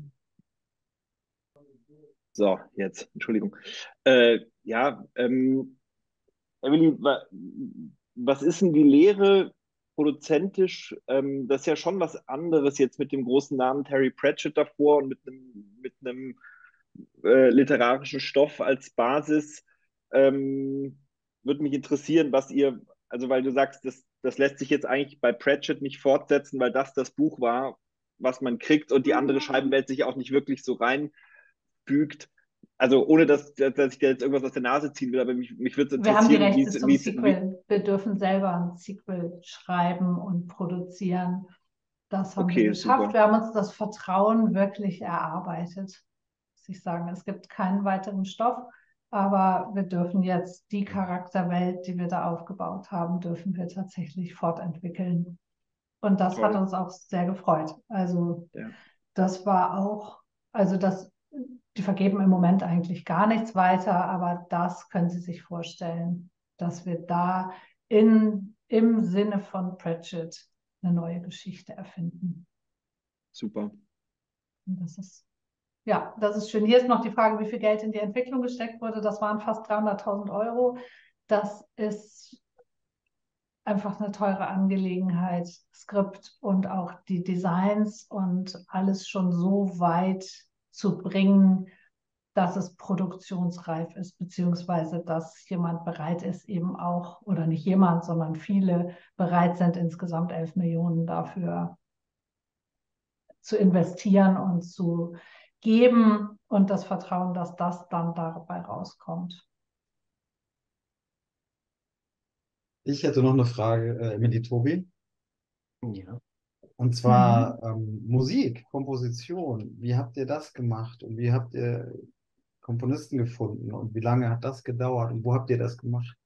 So, jetzt, Entschuldigung. Äh, ja, ähm, Emily, wa was ist denn die Lehre produzentisch? Ähm, das ist ja schon was anderes jetzt mit dem großen Namen Terry Pratchett davor und mit einem mit einem äh, literarischen Stoff als Basis. Ähm, würde mich interessieren, was ihr, also weil du sagst, das, das lässt sich jetzt eigentlich bei Pratchett nicht fortsetzen, weil das das Buch war, was man kriegt und die andere Scheibenwelt sich auch nicht wirklich so reinfügt. Also ohne, dass, dass ich da jetzt irgendwas aus der Nase ziehen will, aber mich, mich würde es Wir haben die interessieren, Rechte zum wie Sequel. Wir dürfen selber ein Sequel schreiben und produzieren. Das haben wir Okay, geschafft. super. Wir haben uns das Vertrauen wirklich erarbeitet, muss ich sagen. Es gibt keinen weiteren Stoff, aber wir dürfen jetzt die Charakterwelt, die wir da aufgebaut haben, dürfen wir tatsächlich fortentwickeln. Und das hat Toll. uns auch sehr gefreut. Also Ja. das war auch, also das, die vergeben im Moment eigentlich gar nichts weiter, aber das können Sie sich vorstellen, dass wir da in, im Sinne von Pratchett eine neue Geschichte erfinden. Super. Und das ist, ja, das ist schön. Hier ist noch die Frage, wie viel Geld in die Entwicklung gesteckt wurde. Das waren fast dreihunderttausend Euro. Das ist einfach eine teure Angelegenheit, Skript und auch die Designs und alles schon so weit zu bringen, dass es produktionsreif ist, beziehungsweise dass jemand bereit ist, eben auch, oder nicht jemand, sondern viele bereit sind, insgesamt elf Millionen dafür zu investieren und zu geben und das Vertrauen, dass das dann dabei rauskommt. Ich hätte noch eine Frage, äh, Emily, Tobi. Ja. Und zwar ähm, Musik, Komposition. Wie habt ihr das gemacht und wie habt ihr Komponisten gefunden und wie lange hat das gedauert und wo habt ihr das gemacht?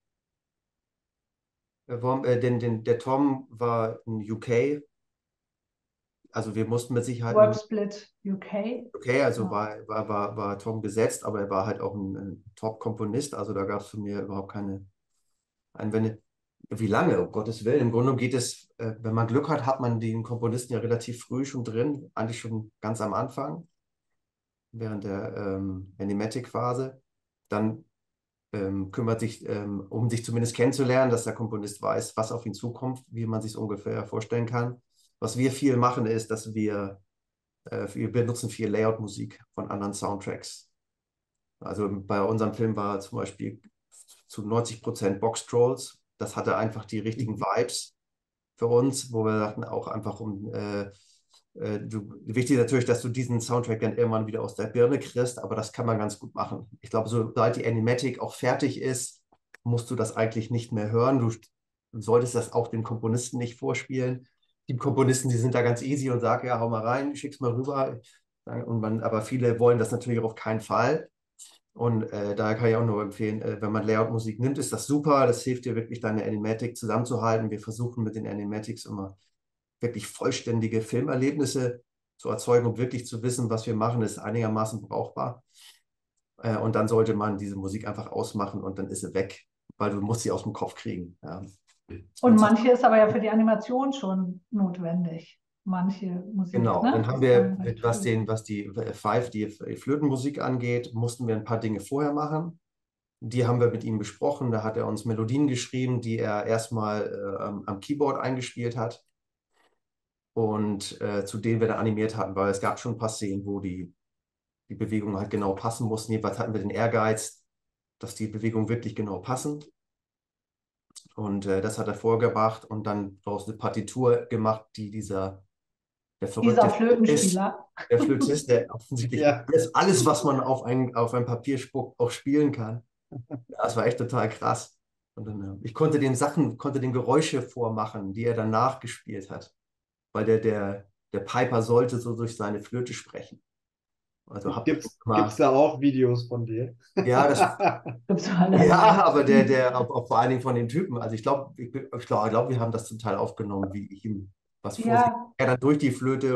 Äh, warum, äh, den, den, der Tom war in U K. Also wir mussten mit Sicherheit... Worksplit U K. Okay, also Ja. war, war, war, war Tom gesetzt, aber er war halt auch ein, ein Top-Komponist. Also da gab es von mir überhaupt keine Einwände. Wie lange? Um Gottes Willen. Im Grunde geht es, äh, wenn man Glück hat, hat man den Komponisten ja relativ früh schon drin, eigentlich schon ganz am Anfang, während der ähm, Animatic-Phase. Dann ähm, kümmert sich, ähm, um sich zumindest kennenzulernen, dass der Komponist weiß, was auf ihn zukommt, wie man sich es ungefähr vorstellen kann. Was wir viel machen, ist, dass wir, äh, wir benutzen viel Layout-Musik von anderen Soundtracks. Also bei unserem Film war zum Beispiel zu neunzig Prozent Box-Trolls. Das hatte einfach die richtigen Vibes für uns, wo wir dachten, auch einfach um, äh, äh, du, wichtig ist natürlich, dass du diesen Soundtrack dann irgendwann wieder aus der Birne kriegst, aber das kann man ganz gut machen. Ich glaube, sobald die Animatic auch fertig ist, musst du das eigentlich nicht mehr hören. Du Du solltest das auch den Komponisten nicht vorspielen. Die Komponisten, die sind da ganz easy und sagen, ja, hau mal rein, schick's mal rüber. Und man, aber viele wollen das natürlich auf keinen Fall. Und äh, daher kann ich auch nur empfehlen, äh, wenn man Layout-Musik nimmt, ist das super. Das hilft dir wirklich, deine Animatic zusammenzuhalten. Wir versuchen mit den Animatics immer wirklich vollständige Filmerlebnisse zu erzeugen, um wirklich zu wissen, was wir machen, ist einigermaßen brauchbar. Äh, und dann sollte man diese Musik einfach ausmachen und dann ist sie weg, weil du musst sie aus dem Kopf kriegen. Ja. Und manche ist aber ja für die Animation schon notwendig. Manche Musik, Genau, ne? dann haben Das ist wir, dann recht was, viel. den, was die Five, die Flötenmusik angeht, mussten wir ein paar Dinge vorher machen. Die haben wir mit ihm besprochen. Da hat er uns Melodien geschrieben, die er erstmal äh, am, am Keyboard eingespielt hat und äh, zu denen wir dann animiert hatten, weil es gab schon ein paar Szenen, wo die, die Bewegungen halt genau passen mussten. Jedenfalls hatten wir den Ehrgeiz, dass die Bewegungen wirklich genau passen. Und äh, das hat er vorgebracht und dann daraus eine Partitur gemacht, die dieser der Dieser verrückte Flötenspieler. Flötist, der Flötist, der offensichtlich Ja. alles, alles, was man auf ein, auf ein Papier spuckt, auch spielen kann. Das war echt total krass. Und dann, äh, ich konnte den Sachen, konnte den Geräusche vormachen, die er dann nachgespielt hat. Weil der, der, der Piper sollte so durch seine Flöte sprechen. Also hab Gibt's, mal, gibt's da auch Videos von dir? ja, das, Gibt's alle. ja, aber der, der, auch, auch vor allen Dingen von den Typen. Also ich glaube, ich, bin- ich glaube, ich glaub, wir haben das zum Teil aufgenommen, wie ich ihm was vorsinge. Ja, Er dann durch die Flöte.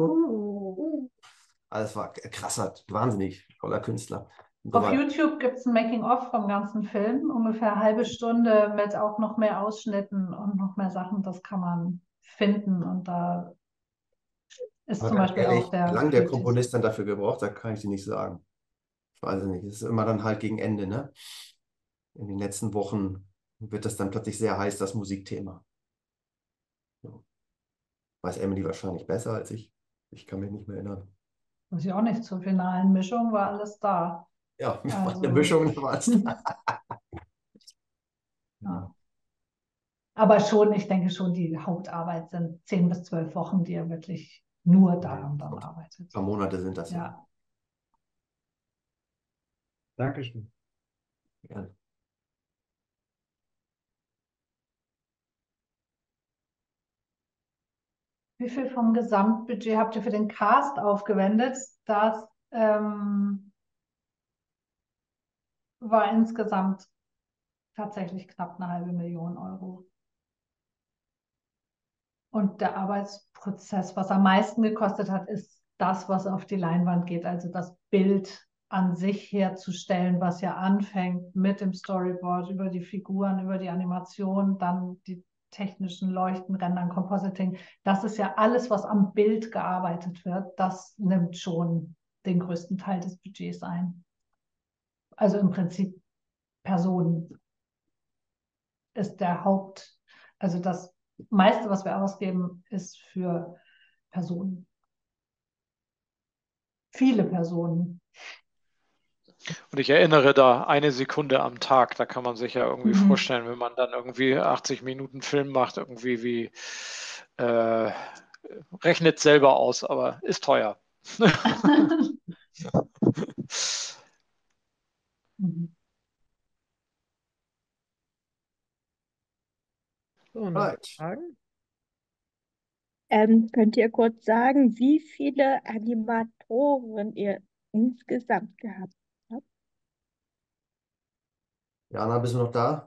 Also es war krasser, wahnsinnig toller Künstler. Und so auf weiter. YouTube gibt es ein Making-of vom ganzen Film, ungefähr eine halbe Stunde mit auch noch mehr Ausschnitten und noch mehr Sachen. Das kann man finden. Und da ist Aber zum ganz Beispiel ehrlich, auch wie der lange der Flötist. Komponist dann dafür gebraucht hat, kann ich dir nicht sagen. Ich weiß es nicht. Es ist immer dann halt gegen Ende, ne? In den letzten Wochen wird das dann plötzlich sehr heiß, das Musikthema. So. Weiß Emily wahrscheinlich besser als ich. Ich kann mich nicht mehr erinnern. Weiß ich auch nicht, zur finalen Mischung war alles da. Ja, was Also, eine Mischung war es. ja. Aber schon, ich denke schon, die Hauptarbeit sind zehn bis zwölf Wochen, die er wirklich nur daran dann arbeitet. Ein paar Monate sind das ja. Ja. Dankeschön. Ja. Wie viel vom Gesamtbudget habt ihr für den Cast aufgewendet? Das ähm, war insgesamt tatsächlich knapp eine halbe Million Euro. Und der Arbeitsprozess, was am meisten gekostet hat, ist das, was auf die Leinwand geht, also das Bild an sich herzustellen, was ja anfängt mit dem Storyboard, über die Figuren, über die Animation, dann die technischen Leuchten, Rendern, Compositing. Das ist ja alles, was am Bild gearbeitet wird. Das nimmt schon den größten Teil des Budgets ein. Also im Prinzip Personen ist der Haupt, also das meiste, was wir ausgeben, ist für Personen. Viele Personen. Und ich erinnere da eine Sekunde am Tag, da kann man sich ja irgendwie Mhm. vorstellen, wenn man dann irgendwie achtzig Minuten Film macht, irgendwie wie äh, rechnet selber aus, aber ist teuer. Mhm. So, noch Right. Fragen? Ähm, könnt ihr kurz sagen, wie viele Animatoren ihr insgesamt gehabt habt? Jana, bist du noch da?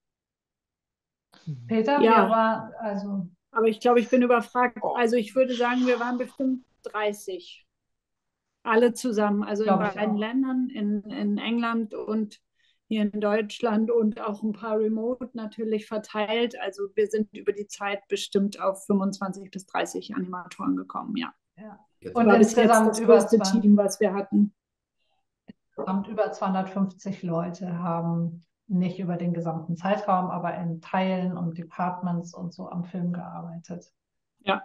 Peter, Ja. wir waren, also Aber ich glaube, ich bin überfragt. Also ich würde sagen, wir waren bestimmt dreißig. Alle zusammen. Also in Glaube ich beiden auch. Ländern, in, in England und hier in Deutschland und auch ein paar remote natürlich verteilt. Also wir sind über die Zeit bestimmt auf fünfundzwanzig bis dreißig Animatoren gekommen, ja. ja. Jetzt Und War bis jetzt insgesamt das über, größte zwei- Team, was wir hatten. insgesamt über zweihundertfünfzig Leute haben nicht über den gesamten Zeitraum, aber in Teilen und Departments und so am Film gearbeitet. Ja.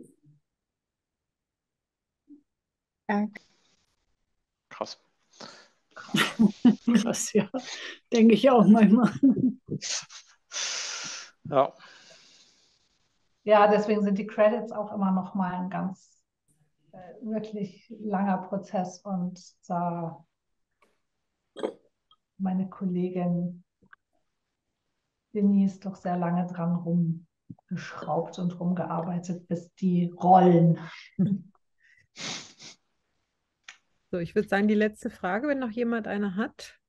Danke. Krass. Das ja, denke ich auch manchmal. Ja. Ja, deswegen sind die Credits auch immer noch mal ein ganz äh, wirklich langer Prozess und da meine Kollegin Denise doch sehr lange dran rumgeschraubt und rumgearbeitet, bis die rollen. So, ich würde sagen, die letzte Frage, wenn noch jemand eine hat.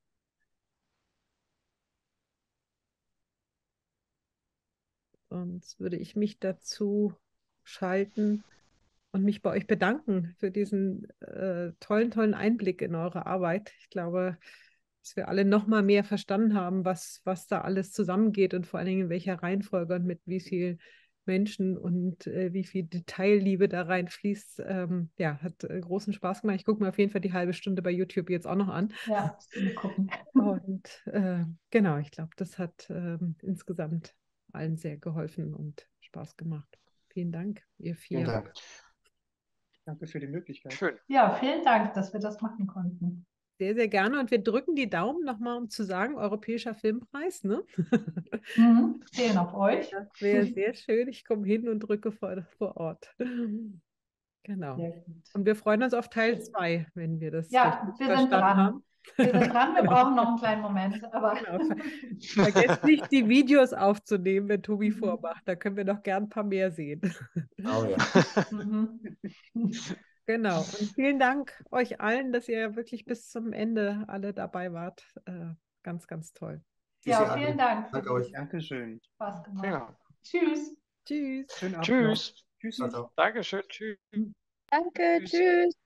Sonst würde ich mich dazu schalten und mich bei euch bedanken für diesen äh, tollen, tollen Einblick in eure Arbeit. Ich glaube, dass wir alle noch mal mehr verstanden haben, was, was da alles zusammengeht und vor allen Dingen in welcher Reihenfolge und mit wie viel Menschen und äh, wie viel Detailliebe da reinfließt. Ähm, ja, hat äh, großen Spaß gemacht. Ich gucke mir auf jeden Fall die halbe Stunde bei YouTube jetzt auch noch an. Ja, mal gucken. Und äh, genau, ich glaube, das hat ähm, insgesamt allen sehr geholfen und Spaß gemacht. Vielen Dank, ihr vier. Vielen Dank. Danke für die Möglichkeit. Schön. Ja, vielen Dank, dass wir das machen konnten. Sehr, sehr gerne. Und wir drücken die Daumen nochmal, um zu sagen, Europäischer Filmpreis, ne? Mhm, zählen auf euch. Das wäre sehr schön. Ich komme hin und drücke vor, vor Ort. Genau. Sehr gut. Und wir freuen uns auf Teil zwei, wenn wir das Ja, richtig wir sind verstanden dran. haben. Wir sind dran, wir brauchen noch einen kleinen Moment. Aber Genau. Vergesst nicht, die Videos aufzunehmen, wenn Tobi vormacht. Da können wir noch gern ein paar mehr sehen. Oh ja. Mhm. Genau. Und vielen Dank euch allen, dass ihr wirklich bis zum Ende alle dabei wart. Äh, ganz, ganz toll. Ja, vielen Dank. Danke euch. Dankeschön. Spaß gemacht. Ja. Tschüss. Tschüss. Schönen Abend Tschüss. noch. Tschüss. Ciao, ciao. Dankeschön. Tschüss. Danke, tschüss.